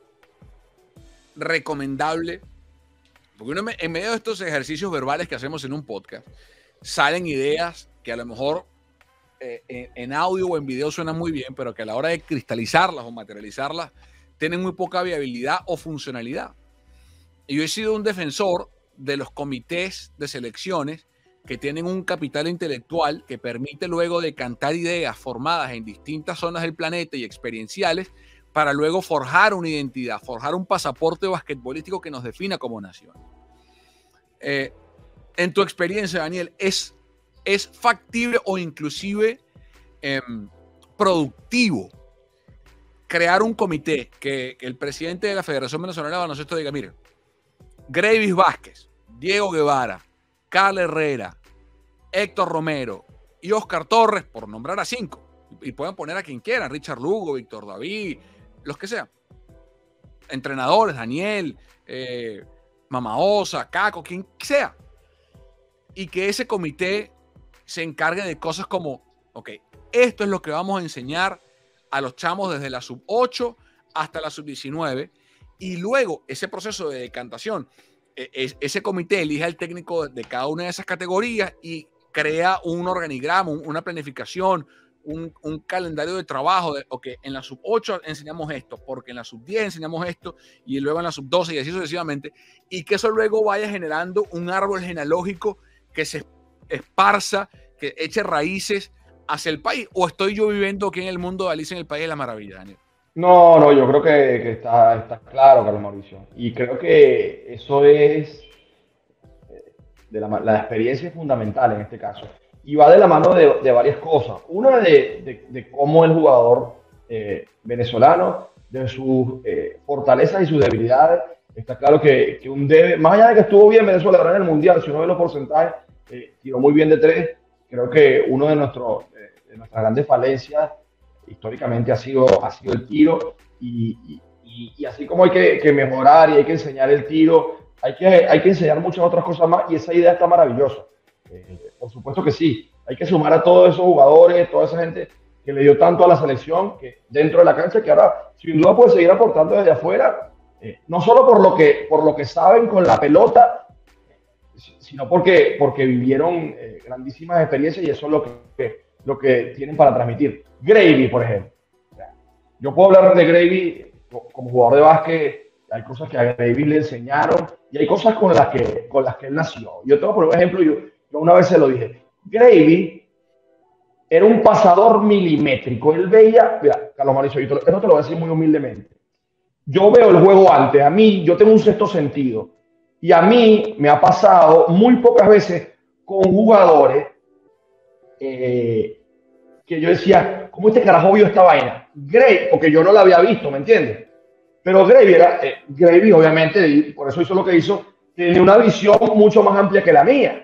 recomendable, porque uno en medio de estos ejercicios verbales que hacemos en un podcast, salen ideas que a lo mejor eh, en, en audio o en video suenan muy bien, pero que a la hora de cristalizarlas o materializarlas tienen muy poca viabilidad o funcionalidad. Y yo he sido un defensor de los comités de selecciones que tienen un capital intelectual que permite luego decantar ideas formadas en distintas zonas del planeta y experienciales para luego forjar una identidad, forjar un pasaporte basquetbolístico que nos defina como nación. Eh, en tu experiencia, Daniel, ¿es, es factible o inclusive eh, productivo crear un comité que, que el presidente de la Federación Venezolana de Baloncesto diga, mire, Greivis Vázquez, Diego Guevara, Carl Herrera, Héctor Romero y Oscar Torres, por nombrar a cinco, y pueden poner a quien quieran, Richard Lugo, Víctor David, los que sean, entrenadores, Daniel, eh, Mamaosa, Caco, quien sea, y que ese comité se encargue de cosas como, ok, esto es lo que vamos a enseñar a los chamos desde la sub ocho hasta la sub diecinueve, y luego ese proceso de decantación, ese comité elige al técnico de cada una de esas categorías y crea un organigrama, una planificación, un, un calendario de trabajo de, ok, en la sub ocho enseñamos esto, porque en la sub diez enseñamos esto, y luego en la sub doce y así sucesivamente, y que eso luego vaya generando un árbol genealógico que se esparza, que eche raíces hacia el país. ¿O estoy yo viviendo aquí en el mundo de Alicia en el País de la Maravilla, Daniel? No, no, yo creo que, que está, está claro, Carlos Mauricio. Y creo que eso es, de la, la experiencia es fundamental en este caso. Y va de la mano de, de varias cosas. Una de, de, de cómo el jugador eh, venezolano, de sus eh, fortalezas y sus debilidades. Está claro que, que un debe, más allá de que estuvo bien Venezuela ahora en el Mundial, si uno ve los porcentajes, eh, tiró muy bien de tres. Creo que uno de, nuestros, de, de nuestras grandes falencias históricamente ha sido, ha sido el tiro, y, y, y así como hay que, que mejorar y hay que enseñar el tiro, hay que, hay que enseñar muchas otras cosas más, y esa idea está maravillosa. Eh, por supuesto que sí, hay que sumar a todos esos jugadores, toda esa gente que le dio tanto a la selección que dentro de la cancha, que ahora sin duda puede seguir aportando desde afuera, eh, no solo por lo, que, por lo que saben con la pelota, sino porque, porque vivieron eh, grandísimas experiencias y eso es lo que, lo que tienen para transmitir. Gravy, por ejemplo. Yo puedo hablar de Gravy como jugador de básquet, hay cosas que a Gravy le enseñaron y hay cosas con las que, con las que él nació. Yo tengo, por ejemplo, yo, yo una vez se lo dije, Gravy era un pasador milimétrico. Él veía, mira, Carlos Mauricio, esto te lo voy a decir muy humildemente. Yo veo el juego antes, a mí, yo tengo un sexto sentido. Y a mí me ha pasado muy pocas veces con jugadores eh, que yo decía, ¿cómo este carajo vio esta vaina? Gray, porque yo no la había visto, ¿me entiendes? Pero Gravy, era, eh, Gravy obviamente, y por eso hizo lo que hizo, tiene una visión mucho más amplia que la mía.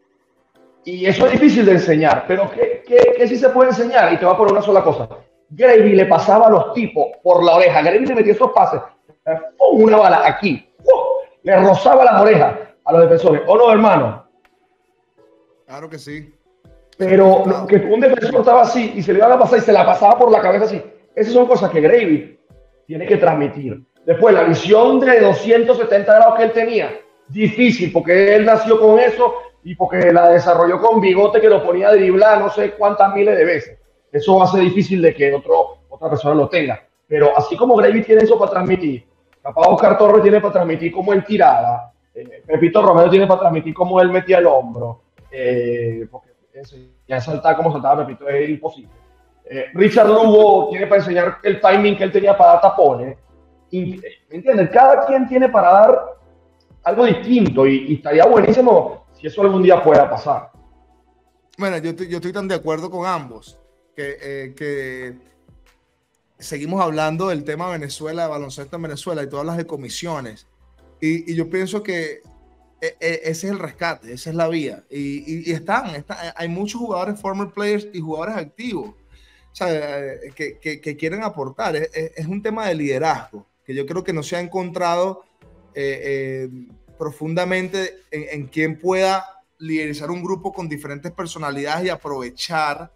Y eso es difícil de enseñar, pero ¿qué, qué, qué sí se puede enseñar? Y te voy a poner una sola cosa. Gravy le pasaba a los tipos por la oreja. Gravy le metía esos pases. ¡Pum! Una bala aquí. ¡Pum! Le rozaba las orejas a los defensores. ¿O no, hermano? Claro que sí. Pero no, que un defensor estaba así y se le iba a pasar y se la pasaba por la cabeza así. Esas son cosas que Gravy tiene que transmitir. Después, la visión de doscientos setenta grados que él tenía, difícil, porque él nació con eso y porque la desarrolló con bigote que lo ponía a driblar no sé cuántas miles de veces. Eso hace difícil de que otro, otra persona lo tenga. Pero así como Gravy tiene eso para transmitir, capaz Oscar Torres tiene para transmitir cómo él tiraba, eh, Pepito Romero tiene para transmitir cómo él metía el hombro, eh, porque ya saltar como saltaba Pepito es imposible. Eh, Richard Lugo tiene para enseñar el timing que él tenía para dar tapones. Y, ¿me entiendes? Cada quien tiene para dar algo distinto y, y estaría buenísimo si eso algún día pueda pasar. Bueno, yo, yo estoy tan de acuerdo con ambos que, eh, que seguimos hablando del tema Venezuela, de baloncesto en Venezuela y todas las decomisiones. Y, y yo pienso que eh, eh, ese es el rescate, esa es la vía. Y, y, y están, están, hay muchos jugadores former players y jugadores activos, o sea, que, que, que quieren aportar. Es, es un tema de liderazgo que yo creo que no se ha encontrado eh, eh, profundamente en, en quien pueda liderizar un grupo con diferentes personalidades y aprovechar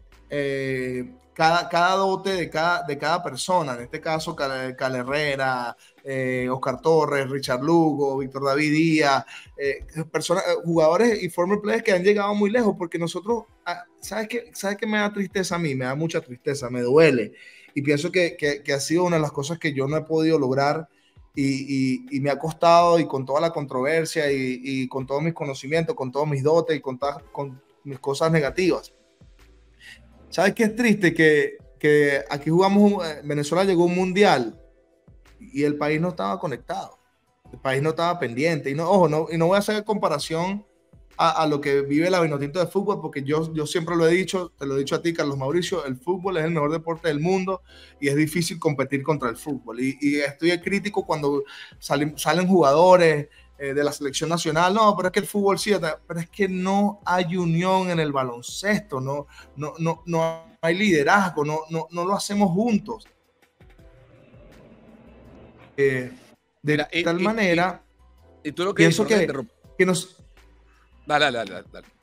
eh, cada, cada dote de cada, de cada persona. En este caso, Cal, Cal Herrera, eh, Oscar Torres, Richard Lugo, Víctor David Díaz, eh, personas, jugadores y former players que han llegado muy lejos, porque nosotros, ¿sabes qué? ¿Sabes qué me da tristeza a mí? Me da mucha tristeza, me duele. Y pienso que, que, que ha sido una de las cosas que yo no he podido lograr y, y, y me ha costado, y con toda la controversia y, y con todos mis conocimientos, con todos mis dotes y con, todas, con mis cosas negativas. ¿Sabes qué es triste? Que, que aquí jugamos, Venezuela llegó a un mundial y el país no estaba conectado. El país no estaba pendiente. Y no, ojo, no, y no voy a hacer comparación a, a lo que vive la Vinotinto de fútbol, porque yo, yo siempre lo he dicho, te lo he dicho a ti, Carlos Mauricio, el fútbol es el mejor deporte del mundo y es difícil competir contra el fútbol. Y, y estoy crítico cuando salen, salen jugadores eh, de la selección nacional, no, pero es que el fútbol sí, pero es que no hay unión en el baloncesto, no, no, no, no hay liderazgo, no, no, no lo hacemos juntos. Eh, de Mira, tal y, manera, y, y tú lo que pienso dices, que, que nos... Dale, dale, dale, dale.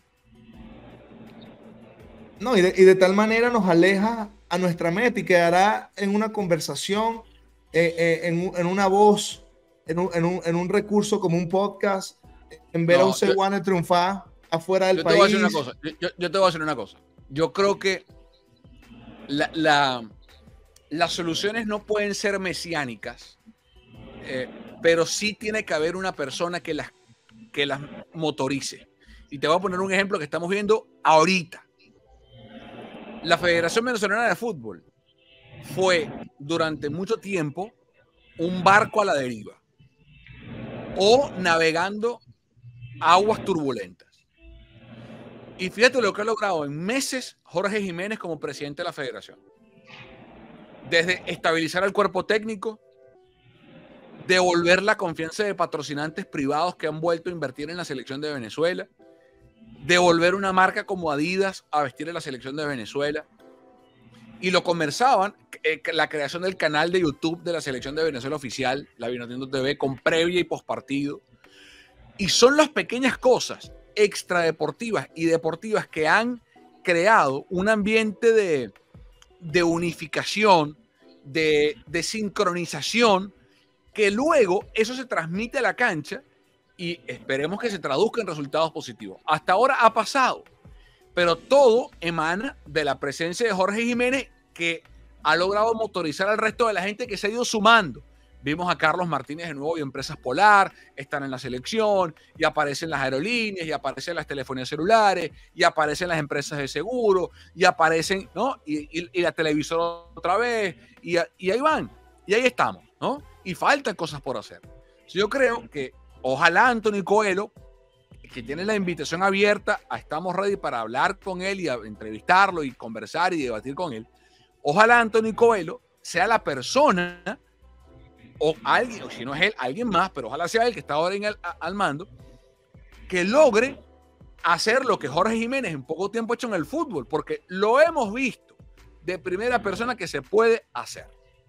No, y de, y de tal manera nos aleja a nuestra meta y quedará en una conversación, eh, eh, en, en una voz, en un, en, un, en un recurso como un podcast, en ver no, a un Sewane triunfar afuera del yo país. Te voy a decir una cosa, yo, yo te voy a decir una cosa. Yo creo que la, la, las soluciones no pueden ser mesiánicas, eh, pero sí tiene que haber una persona que las, que las motorice. Y te voy a poner un ejemplo que estamos viendo ahorita. La Federación Venezolana de Fútbol fue durante mucho tiempo un barco a la deriva o navegando aguas turbulentas. Y fíjate lo que ha logrado en meses Jorge Jiménez como presidente de la federación. Desde estabilizar el cuerpo técnico, devolver la confianza de patrocinantes privados que han vuelto a invertir en la selección de Venezuela, devolver una marca como Adidas a vestir en la selección de Venezuela, y lo conversaban, eh, la creación del canal de YouTube de la selección de Venezuela oficial, la Vinotinto T V, con previa y postpartido. Y son las pequeñas cosas extradeportivas y deportivas que han creado un ambiente de, de unificación, de, de sincronización, que luego eso se transmite a la cancha y esperemos que se traduzca en resultados positivos. Hasta ahora ha pasado, pero todo emana de la presencia de Jorge Jiménez, que ha logrado motorizar al resto de la gente que se ha ido sumando. Vimos a Carlos Martínez de nuevo y Empresas Polar, están en la selección, y aparecen las aerolíneas, y aparecen las telefonías celulares, y aparecen las empresas de seguro, y aparecen, ¿no? Y, y, y la televisora otra vez, y, y ahí van, y ahí estamos, ¿no? Y faltan cosas por hacer. Yo creo que ojalá Anthony Coelho, que tiene la invitación abierta, a estamos ready para hablar con él y a entrevistarlo y conversar y debatir con él. Ojalá Anthony Coelho sea la persona o alguien, o si no es él, alguien más, pero ojalá sea él que está ahora en el, al mando, que logre hacer lo que Jorge Jiménez en poco tiempo ha hecho en el fútbol, porque lo hemos visto de primera persona que se puede hacer.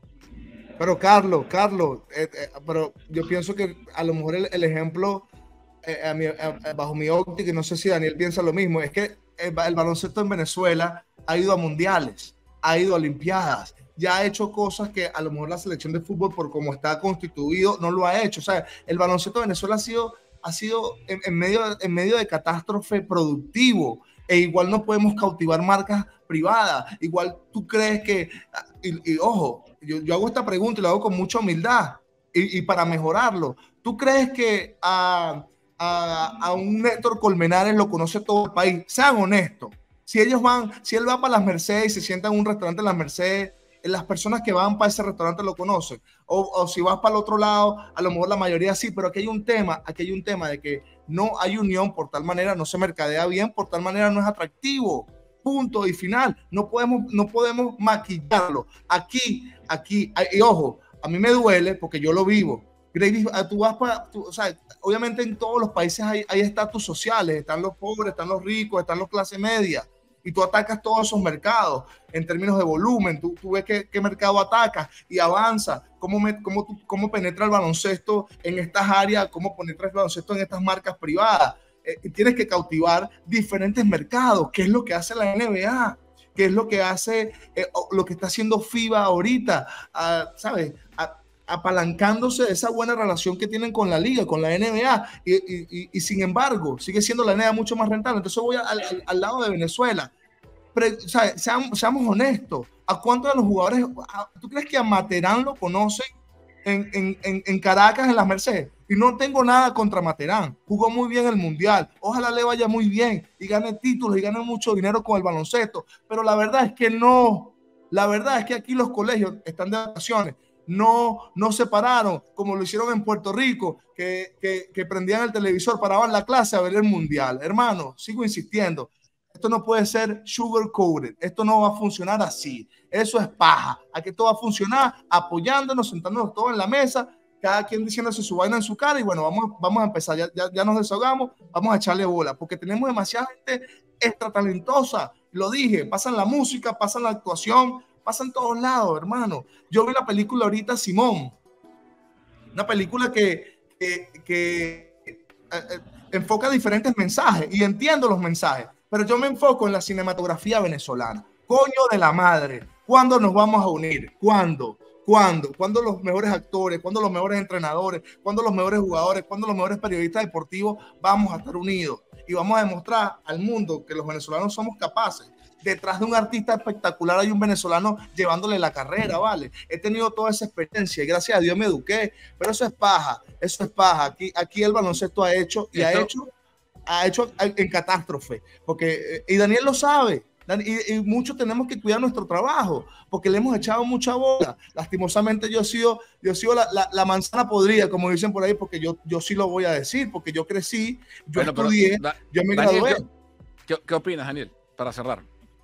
Pero Carlos, Carlos, eh, eh, pero yo pienso que a lo mejor el, el ejemplo, eh, a mi, a, bajo mi óptica, y no sé si Daniel piensa lo mismo, es que el, el baloncesto en Venezuela ha ido a mundiales, ha ido a olimpiadas, ya ha hecho cosas que a lo mejor la selección de fútbol, por cómo está constituido, no lo ha hecho. O sea, el baloncesto de Venezuela ha sido, ha sido en, en, medio, en medio de catástrofe productivo, e igual no podemos cautivar marcas privadas. Igual tú crees que, y, y ojo, yo, yo hago esta pregunta y la hago con mucha humildad, y, y para mejorarlo, ¿tú crees que a, a, a un Néstor Colmenares lo conoce todo el país? Sean honestos. Si ellos van, si él va para las Mercedes y se sienta en un restaurante en las Mercedes, las personas que van para ese restaurante lo conocen, o, o si vas para el otro lado, a lo mejor la mayoría sí, pero aquí hay un tema, aquí hay un tema de que no hay unión, por tal manera no se mercadea bien, por tal manera no es atractivo, punto y final. No podemos, no podemos maquillarlo. Aquí, aquí, y ojo, a mí me duele porque yo lo vivo. Gravy, tú vas para, tú, o sea, obviamente en todos los países hay, hay estatus sociales, están los pobres, están los ricos, están los clase media, y tú atacas todos esos mercados en términos de volumen. Tú, tú ves qué, qué mercado atacas y avanza, cómo, me, cómo, tú, cómo penetra el baloncesto en estas áreas, cómo penetra el baloncesto en estas marcas privadas. Eh, tienes que cautivar diferentes mercados, que es lo que hace la N B A, que es lo que hace, eh, lo que está haciendo FIBA ahorita, uh, ¿sabes? A, apalancándose de esa buena relación que tienen con la liga, con la N B A, y, y, y sin embargo sigue siendo la N B A mucho más rentable. Entonces voy al, al, al lado de Venezuela. Pero, o sea, seamos, seamos honestos, ¿a cuántos de los jugadores, a, tú crees que a Materán lo conocen en, en, en, en Caracas, en las Mercedes? Y no tengo nada contra Materán, jugó muy bien el Mundial, ojalá le vaya muy bien y gane títulos y gane mucho dinero con el baloncesto, pero la verdad es que no, la verdad es que aquí los colegios están de vacaciones. No, no se pararon como lo hicieron en Puerto Rico, que, que, que prendían el televisor, paraban la clase a ver el mundial. Hermano, sigo insistiendo, esto no puede ser sugar coated, esto no va a funcionar así, eso es paja. Aquí todo va a funcionar apoyándonos, sentándonos todos en la mesa, cada quien diciéndose su vaina en su cara, y bueno, vamos, vamos a empezar, ya, ya, ya nos desahogamos, vamos a echarle bola, porque tenemos demasiada gente extra talentosa. Lo dije, pasan la música, pasan la actuación, pasa en todos lados, hermano. Yo vi la película ahorita, Simón, una película que, que, que eh, eh, enfoca diferentes mensajes, y entiendo los mensajes, pero yo me enfoco en la cinematografía venezolana. Coño de la madre, ¿cuándo nos vamos a unir? ¿Cuándo? ¿Cuándo? ¿Cuándo los mejores actores? ¿Cuándo los mejores entrenadores? ¿Cuándo los mejores jugadores? ¿Cuándo los mejores periodistas deportivos vamos a estar unidos? Y vamos a demostrar al mundo que los venezolanos somos capaces. Detrás de un artista espectacular hay un venezolano llevándole la carrera, ¿vale? He tenido toda esa experiencia y gracias a Dios me eduqué, pero eso es paja, eso es paja. Aquí, aquí el baloncesto ha hecho y Esto... ha hecho, ha hecho en catástrofe, porque, y Daniel lo sabe, y, y muchos tenemos que cuidar nuestro trabajo, porque le hemos echado mucha bola. Lastimosamente yo he sido, yo he sido la, la, la manzana podrida, como dicen por ahí, porque yo, yo sí lo voy a decir, porque yo crecí, yo bueno, estudié, pero, da, yo me Daniel, gradué. ¿qué, ¿Qué opinas, Daniel, para cerrar?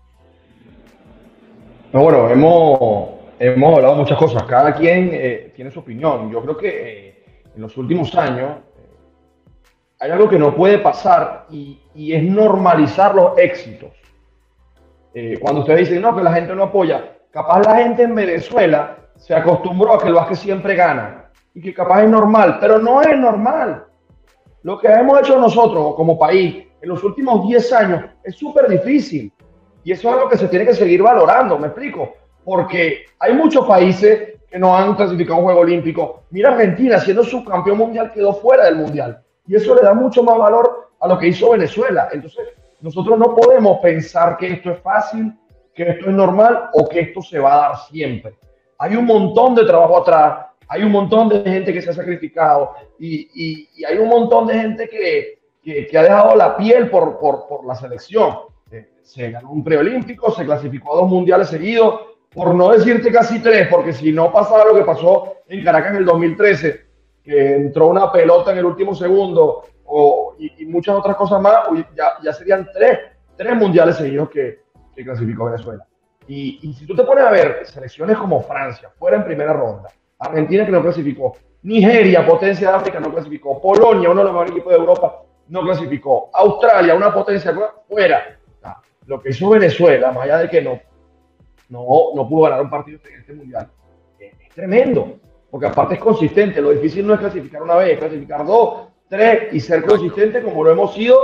No, bueno, hemos, hemos hablado muchas cosas. Cada quien eh, tiene su opinión. Yo creo que eh, en los últimos años eh, hay algo que no puede pasar y, y es normalizar los éxitos. Eh, cuando ustedes dicen, no, que la gente no apoya, capaz la gente en Venezuela se acostumbró a que el básquet siempre gana y que capaz es normal, pero no es normal. Lo que hemos hecho nosotros como país en los últimos diez años es súper difícil. Y eso es algo que se tiene que seguir valorando, ¿me explico? porque hay muchos países que no han clasificado a un Juego Olímpico. Mira, Argentina, siendo subcampeón mundial, quedó fuera del mundial. Y eso le da mucho más valor a lo que hizo Venezuela. Entonces, nosotros no podemos pensar que esto es fácil, que esto es normal o que esto se va a dar siempre. Hay un montón de trabajo atrás, hay un montón de gente que se ha sacrificado y, y, y hay un montón de gente que, que, que ha dejado la piel por, por, por la selección. Eh, se ganó un preolímpico, se clasificó a dos mundiales seguidos, por no decirte casi tres, porque si no pasaba lo que pasó en Caracas en el dos mil trece, que entró una pelota en el último segundo o, y, y muchas otras cosas más, ya, ya serían tres, tres mundiales seguidos que, que clasificó Venezuela. Y, y si tú te pones a ver selecciones como Francia, fuera en primera ronda, Argentina que no clasificó, Nigeria, potencia de África, no clasificó, Polonia, uno de los mejores equipos de Europa, no clasificó, Australia, una potencia fuera. Lo que hizo Venezuela, más allá de que no, no, no pudo ganar un partido en este mundial, es, es tremendo, porque aparte es consistente. Lo difícil no es clasificar una vez, es clasificar dos, tres y ser consistente como lo hemos sido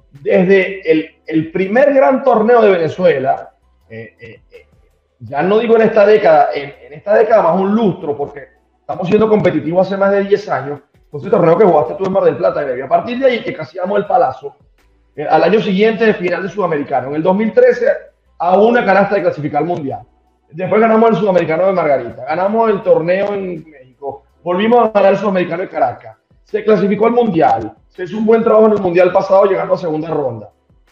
desde el, el primer gran torneo de Venezuela. Eh, eh, eh, ya no digo en esta década, en, en esta década más un lustro, porque estamos siendo competitivos hace más de diez años. Entonces, el torneo que jugaste tú en Mar del Plata, y a partir de ahí que casi damos el palazo, eh, al año siguiente de final de Sudamericano, en el dos mil trece a una canasta de clasificar al Mundial. Después ganamos el Sudamericano de Margarita, ganamos el torneo en México, volvimos a ganar el Sudamericano de Caracas, se clasificó al Mundial, se hizo un buen trabajo en el Mundial pasado llegando a segunda ronda,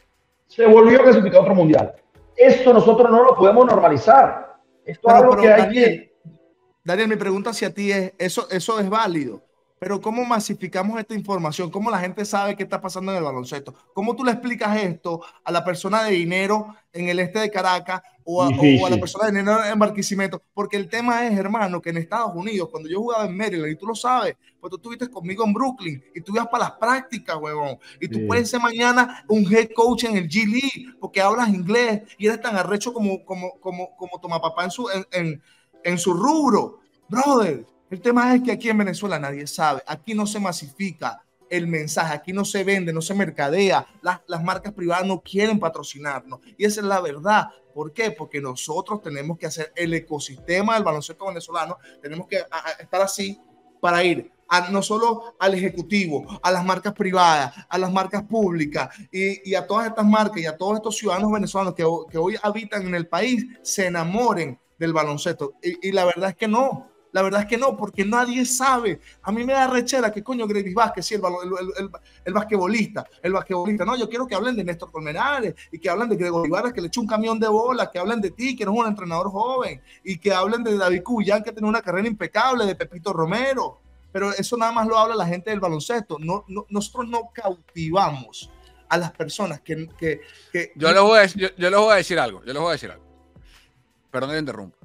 se volvió a clasificar a otro Mundial. Esto nosotros no lo podemos normalizar. Esto pero, es algo pero, que hay Daniel, que... Daniel, mi pregunta hacia ti es, eso, eso es válido, pero ¿cómo masificamos esta información? ¿Cómo la gente sabe qué está pasando en el baloncesto? ¿Cómo tú le explicas esto a la persona de dinero en el este de Caracas o a, o a la persona de dinero en Barquisimeto? Porque el tema es, hermano, que en Estados Unidos, cuando yo jugaba en Maryland, y tú lo sabes, pues tú estuviste conmigo en Brooklyn y tú ibas para las prácticas, huevón, y tú sí. puedes ser mañana un head coach en el G League porque hablas inglés y eres tan arrecho como, como, como, como toma papá en su, en, en, en su rubro. Brother, el tema es que aquí en Venezuela nadie sabe, aquí no se masifica el mensaje, aquí no se vende, no se mercadea, las, las marcas privadas no quieren patrocinarnos y esa es la verdad. ¿Por qué? Porque nosotros tenemos que hacer el ecosistema del baloncesto venezolano, tenemos que a, a estar así para ir a, no solo al ejecutivo, a las marcas privadas, a las marcas públicas y, y a todas estas marcas y a todos estos ciudadanos venezolanos que, que hoy habitan en el país se enamoren del baloncesto y, y la verdad es que no. La verdad es que no, porque nadie sabe. A mí me da rechera que coño Grevis Vázquez, sí, el, el, el, el basquetbolista, el basquetbolista. No, yo quiero que hablen de Néstor Colmenares y que hablen de Gregorio Ibarra, que le echó un camión de bola, que hablen de ti, que eres un entrenador joven, y que hablen de David Cubillán, que tiene una carrera impecable, de Pepito Romero. Pero eso nada más lo habla la gente del baloncesto. No, no, nosotros no cautivamos a las personas que... que, que yo, les voy a, yo, yo les voy a decir algo, yo les voy a decir algo. Perdón que te interrumpa.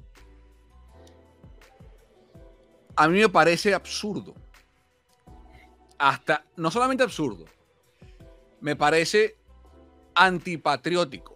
A mí me parece absurdo, hasta, no solamente absurdo, me parece antipatriótico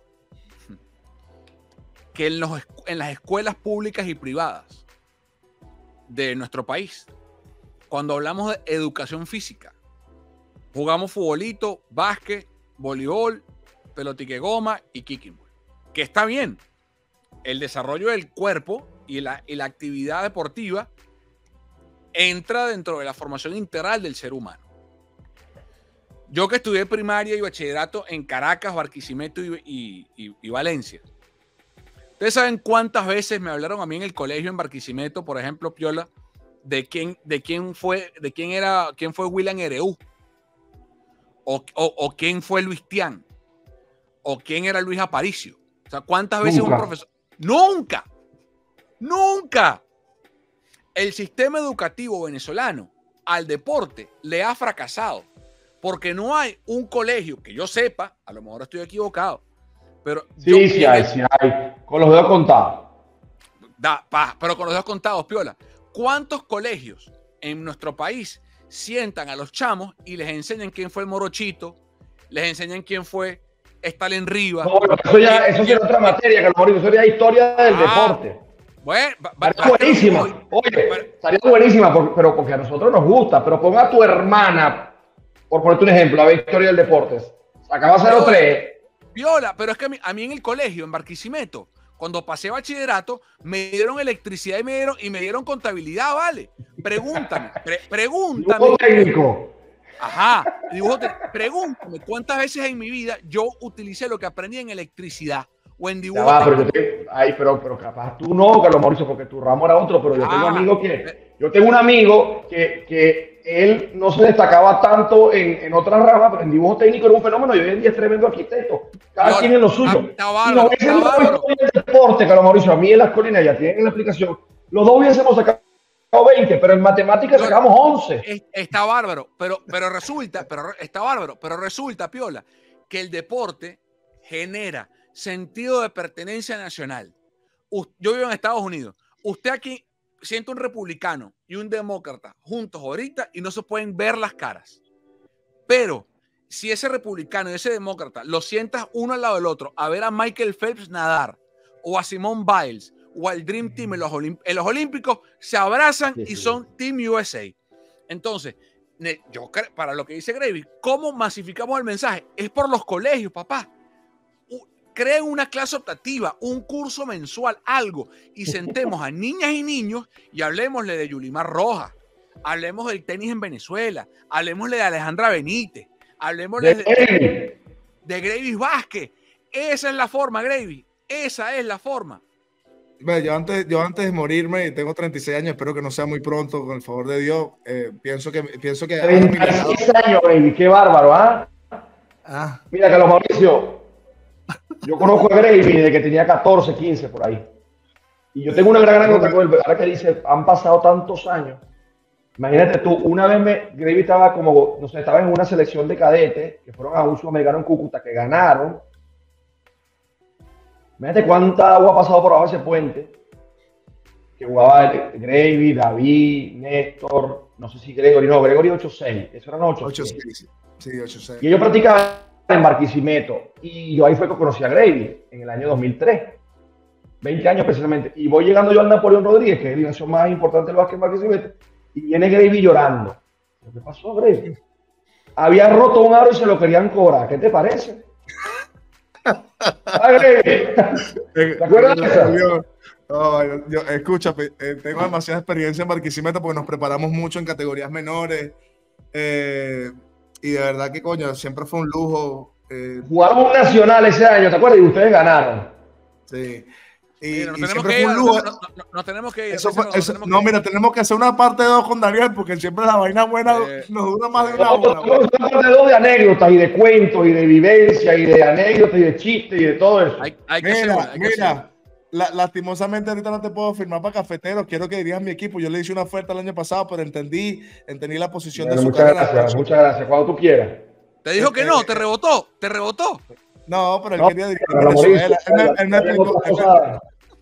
que en, los, en las escuelas públicas y privadas de nuestro país, cuando hablamos de educación física, jugamos futbolito, básquet, voleibol, pelotique goma y kicking ball, que está bien, el desarrollo del cuerpo y la, y la actividad deportiva entra dentro de la formación integral del ser humano. Yo que estudié primaria y bachillerato en Caracas, Barquisimeto y, y, y, y Valencia. ¿Ustedes saben cuántas veces me hablaron a mí en el colegio en Barquisimeto, por ejemplo, Piola, de quién, de quién fue, de quién era, quién fue William Ereú? O, o, o quién fue Luis Tián? O quién era Luis Aparicio. O sea, ¿cuántas veces Nunca. un profesor? ¡Nunca! ¡Nunca! El sistema educativo venezolano al deporte le ha fracasado porque no hay un colegio que yo sepa, a lo mejor estoy equivocado, pero sí, yo, sí hay, sí hay, con los dedos contados. Da, pa, pero con los dedos contados, Piola. ¿Cuántos colegios en nuestro país sientan a los chamos y les enseñan quién fue el Morochito, les enseñan quién fue Stalin Rivas? No, bueno, eso ya, eso es otra materia, Carlos Mauricio, eso sería historia del ah, deporte. Bueno, estaría buenísima. Oye, pero, estaría buenísima, por, pero porque a nosotros nos gusta. Pero ponga a tu hermana, por ponerte un ejemplo, la historia del deporte. Acaba cero tres. Viola, pero es que a mí, a mí en el colegio, en Barquisimeto, Cuando pasé bachillerato, me dieron electricidad y me dieron, y me dieron contabilidad, ¿vale? Pregúntame, pre, pregúntame. Dibujo técnico. Ajá, dibujo técnico. Pregúntame cuántas veces en mi vida yo utilicé lo que aprendí en electricidad o en dibujo va, técnico. Pero, yo te, ay, pero, pero capaz tú no, Carlos Mauricio, porque tu ramo era otro, pero yo tengo Ah, amigos que, yo tengo un amigo que, que él no se destacaba tanto en, en otras ramas, pero en dibujo técnico era un fenómeno y hoy en día es tremendo arquitecto. Cada no, quien en lo suyo. Está bárbaro, Y está no bárbaro. el deporte, Carlos Mauricio, a mí en las colinas ya tienen la explicación. Los dos hubiésemos sacado veinte, pero en matemáticas No, sacamos once. Es, está bárbaro, pero, pero resulta, pero está bárbaro, pero resulta, Piola, que el deporte genera sentido de pertenencia nacional. Yo vivo en Estados Unidos. Usted aquí siente un republicano y un demócrata juntos ahorita y no se pueden ver las caras. Pero si ese republicano y ese demócrata lo sientas uno al lado del otro a ver a Michael Phelps nadar o a Simone Biles o al Dream Team en los, en los Olímpicos, se abrazan y son Team U S A. Entonces, yo para lo que dice Gravy, ¿cómo masificamos el mensaje? Es por los colegios, papá. Creen una clase optativa, un curso mensual, algo, y sentemos a niñas y niños y hablemosle de Yulimar Rojas, hablemos del tenis en Venezuela, hablemosle de Alejandra Benítez, hablemosle de, de, de Gravy Vázquez. Esa es la forma, Gravy, esa es la forma. Yo antes, yo antes de morirme, tengo treinta y seis años, espero que no sea muy pronto, con el favor de Dios, eh, pienso que... Pienso que treinta y seis años, baby, qué bárbaro, ¿ah? ¿eh? Ah. Mira, Carlos Mauricio, yo conozco a Gravy desde que tenía catorce, quince, por ahí. Y yo tengo una gran anécdota con él, ahora que dice, han pasado tantos años. Imagínate tú, una vez me, Gravy estaba como, no sé, estaba en una selección de cadetes, que fueron a un sudamericano en Cúcuta, que ganaron. Imagínate cuánta agua ha pasado por abajo de ese puente, que jugaba Gravy, David, Néstor, no sé si Gregory, no, Gregory ocho seis, eso eran ocho seis. Sí, ocho seis. Y ellos practicaban en Barquisimeto, y yo ahí fue que conocí a Gravy, en el año dos mil tres, veinte años precisamente, y voy llegando yo al Napoleón Rodríguez, que es el inicio más importante del básquet en Barquisimeto, y viene Gravy llorando. ¿Qué pasó, Gravy? Había roto un aro y se lo querían cobrar, ¿qué te parece? ¿Te acuerdas de eso? Oh, yo, yo, escucha, eh, tengo demasiada experiencia en Barquisimeto porque nos preparamos mucho en categorías menores eh, y de verdad que coño, siempre fue un lujo. Eh, Jugamos un nacional ese año, ¿te acuerdas? Y ustedes ganaron. Sí. Y, mira, no y tenemos siempre que fue ir, un lujo. No, no, no, no tenemos que ir. Eso fue, no, eso, no, no que mira, ir. tenemos que hacer una parte dos con Daniel porque siempre la vaina buena eh, nos dura más de una no, hora. Una parte dos de anécdotas y de cuentos y de vivencia y de anécdotas y de chistes y de todo eso. Hay, hay que mira, ser, hay que mira. ser. La, lastimosamente ahorita no te puedo firmar para Cafeteros, quiero que dirijas mi equipo, yo le hice una oferta el año pasado, pero entendí, entendí la posición bueno, de su muchas carrera. gracias, muchas gracias, cuando tú quieras. Te dijo que no, te rebotó, te rebotó. No, pero él no, quería dirigir Venezuela. Él me, él me explicó, él me...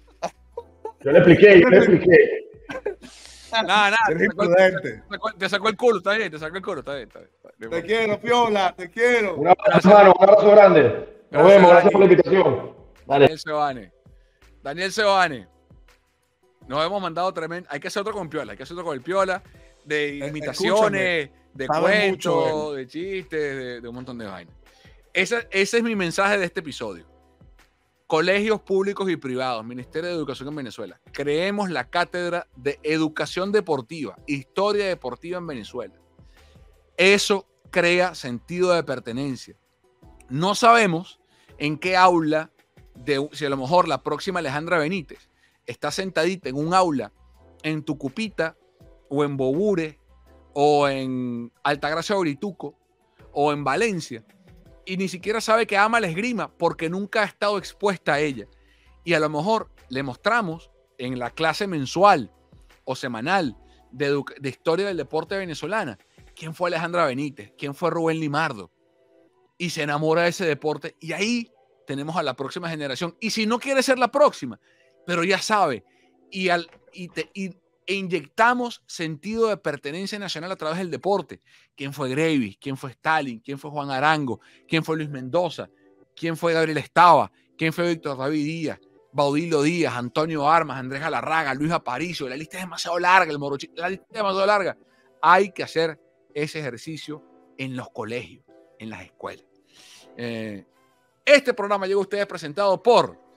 Yo le expliqué, yo le expliqué. Nada, nada, te sacó, el, te, sacó, te sacó el culo, está bien, te sacó el culo, está bien. Está bien, está bien. Te quiero, Piola, te quiero. Un abrazo, hermano, un abrazo grande. Nos gracias, vemos, gracias por la invitación. Dale. Daniel Sebane. Daniel Sebane. Nos hemos mandado tremendo. Hay que hacer otro con Piola, hay que hacer otro con el Piola, de imitaciones, de cuentos, mucho, de chistes, de, de un montón de vainas. Ese, ese es mi mensaje de este episodio. Colegios públicos y privados, Ministerio de Educación en Venezuela. Creemos la cátedra de Educación Deportiva, Historia Deportiva en Venezuela. Eso crea sentido de pertenencia. No sabemos en qué aula, de, si a lo mejor la próxima Alejandra Benítez está sentadita en un aula en Tucupita o en Bobure o en Altagracia Orituco o en Valencia y ni siquiera sabe que ama la esgrima porque nunca ha estado expuesta a ella. Y a lo mejor le mostramos en la clase mensual o semanal de, de historia del deporte venezolana quién fue Alejandra Benítez, quién fue Rubén Limardo, y se enamora de ese deporte y ahí tenemos a la próxima generación. Y si no quiere ser la próxima, pero ya sabe, y, al, y, te, y e inyectamos sentido de pertenencia nacional a través del deporte. ¿Quién fue Gravy? ¿Quién fue Stalin? ¿Quién fue Juan Arango? ¿Quién fue Luis Mendoza? ¿Quién fue Gabriel Estaba? ¿Quién fue Víctor David Díaz? Baudilio Díaz, Antonio Armas, Andrés Galarraga, Luis Aparicio? La lista es demasiado larga, el Morochito, la lista es demasiado larga. Hay que hacer ese ejercicio en los colegios, en las escuelas. Eh, este programa llega a ustedes presentado por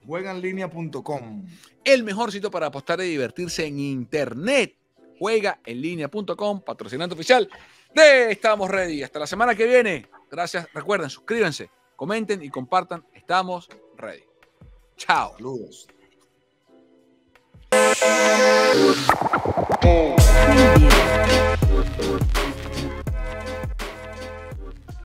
juega en línea punto com. El mejor sitio para apostar y divertirse en internet. juega en línea punto com, patrocinante oficial de Estamos Ready. Hasta la semana que viene. Gracias. Recuerden, suscríbanse, comenten y compartan. Estamos Ready. Chao. Saludos. Media.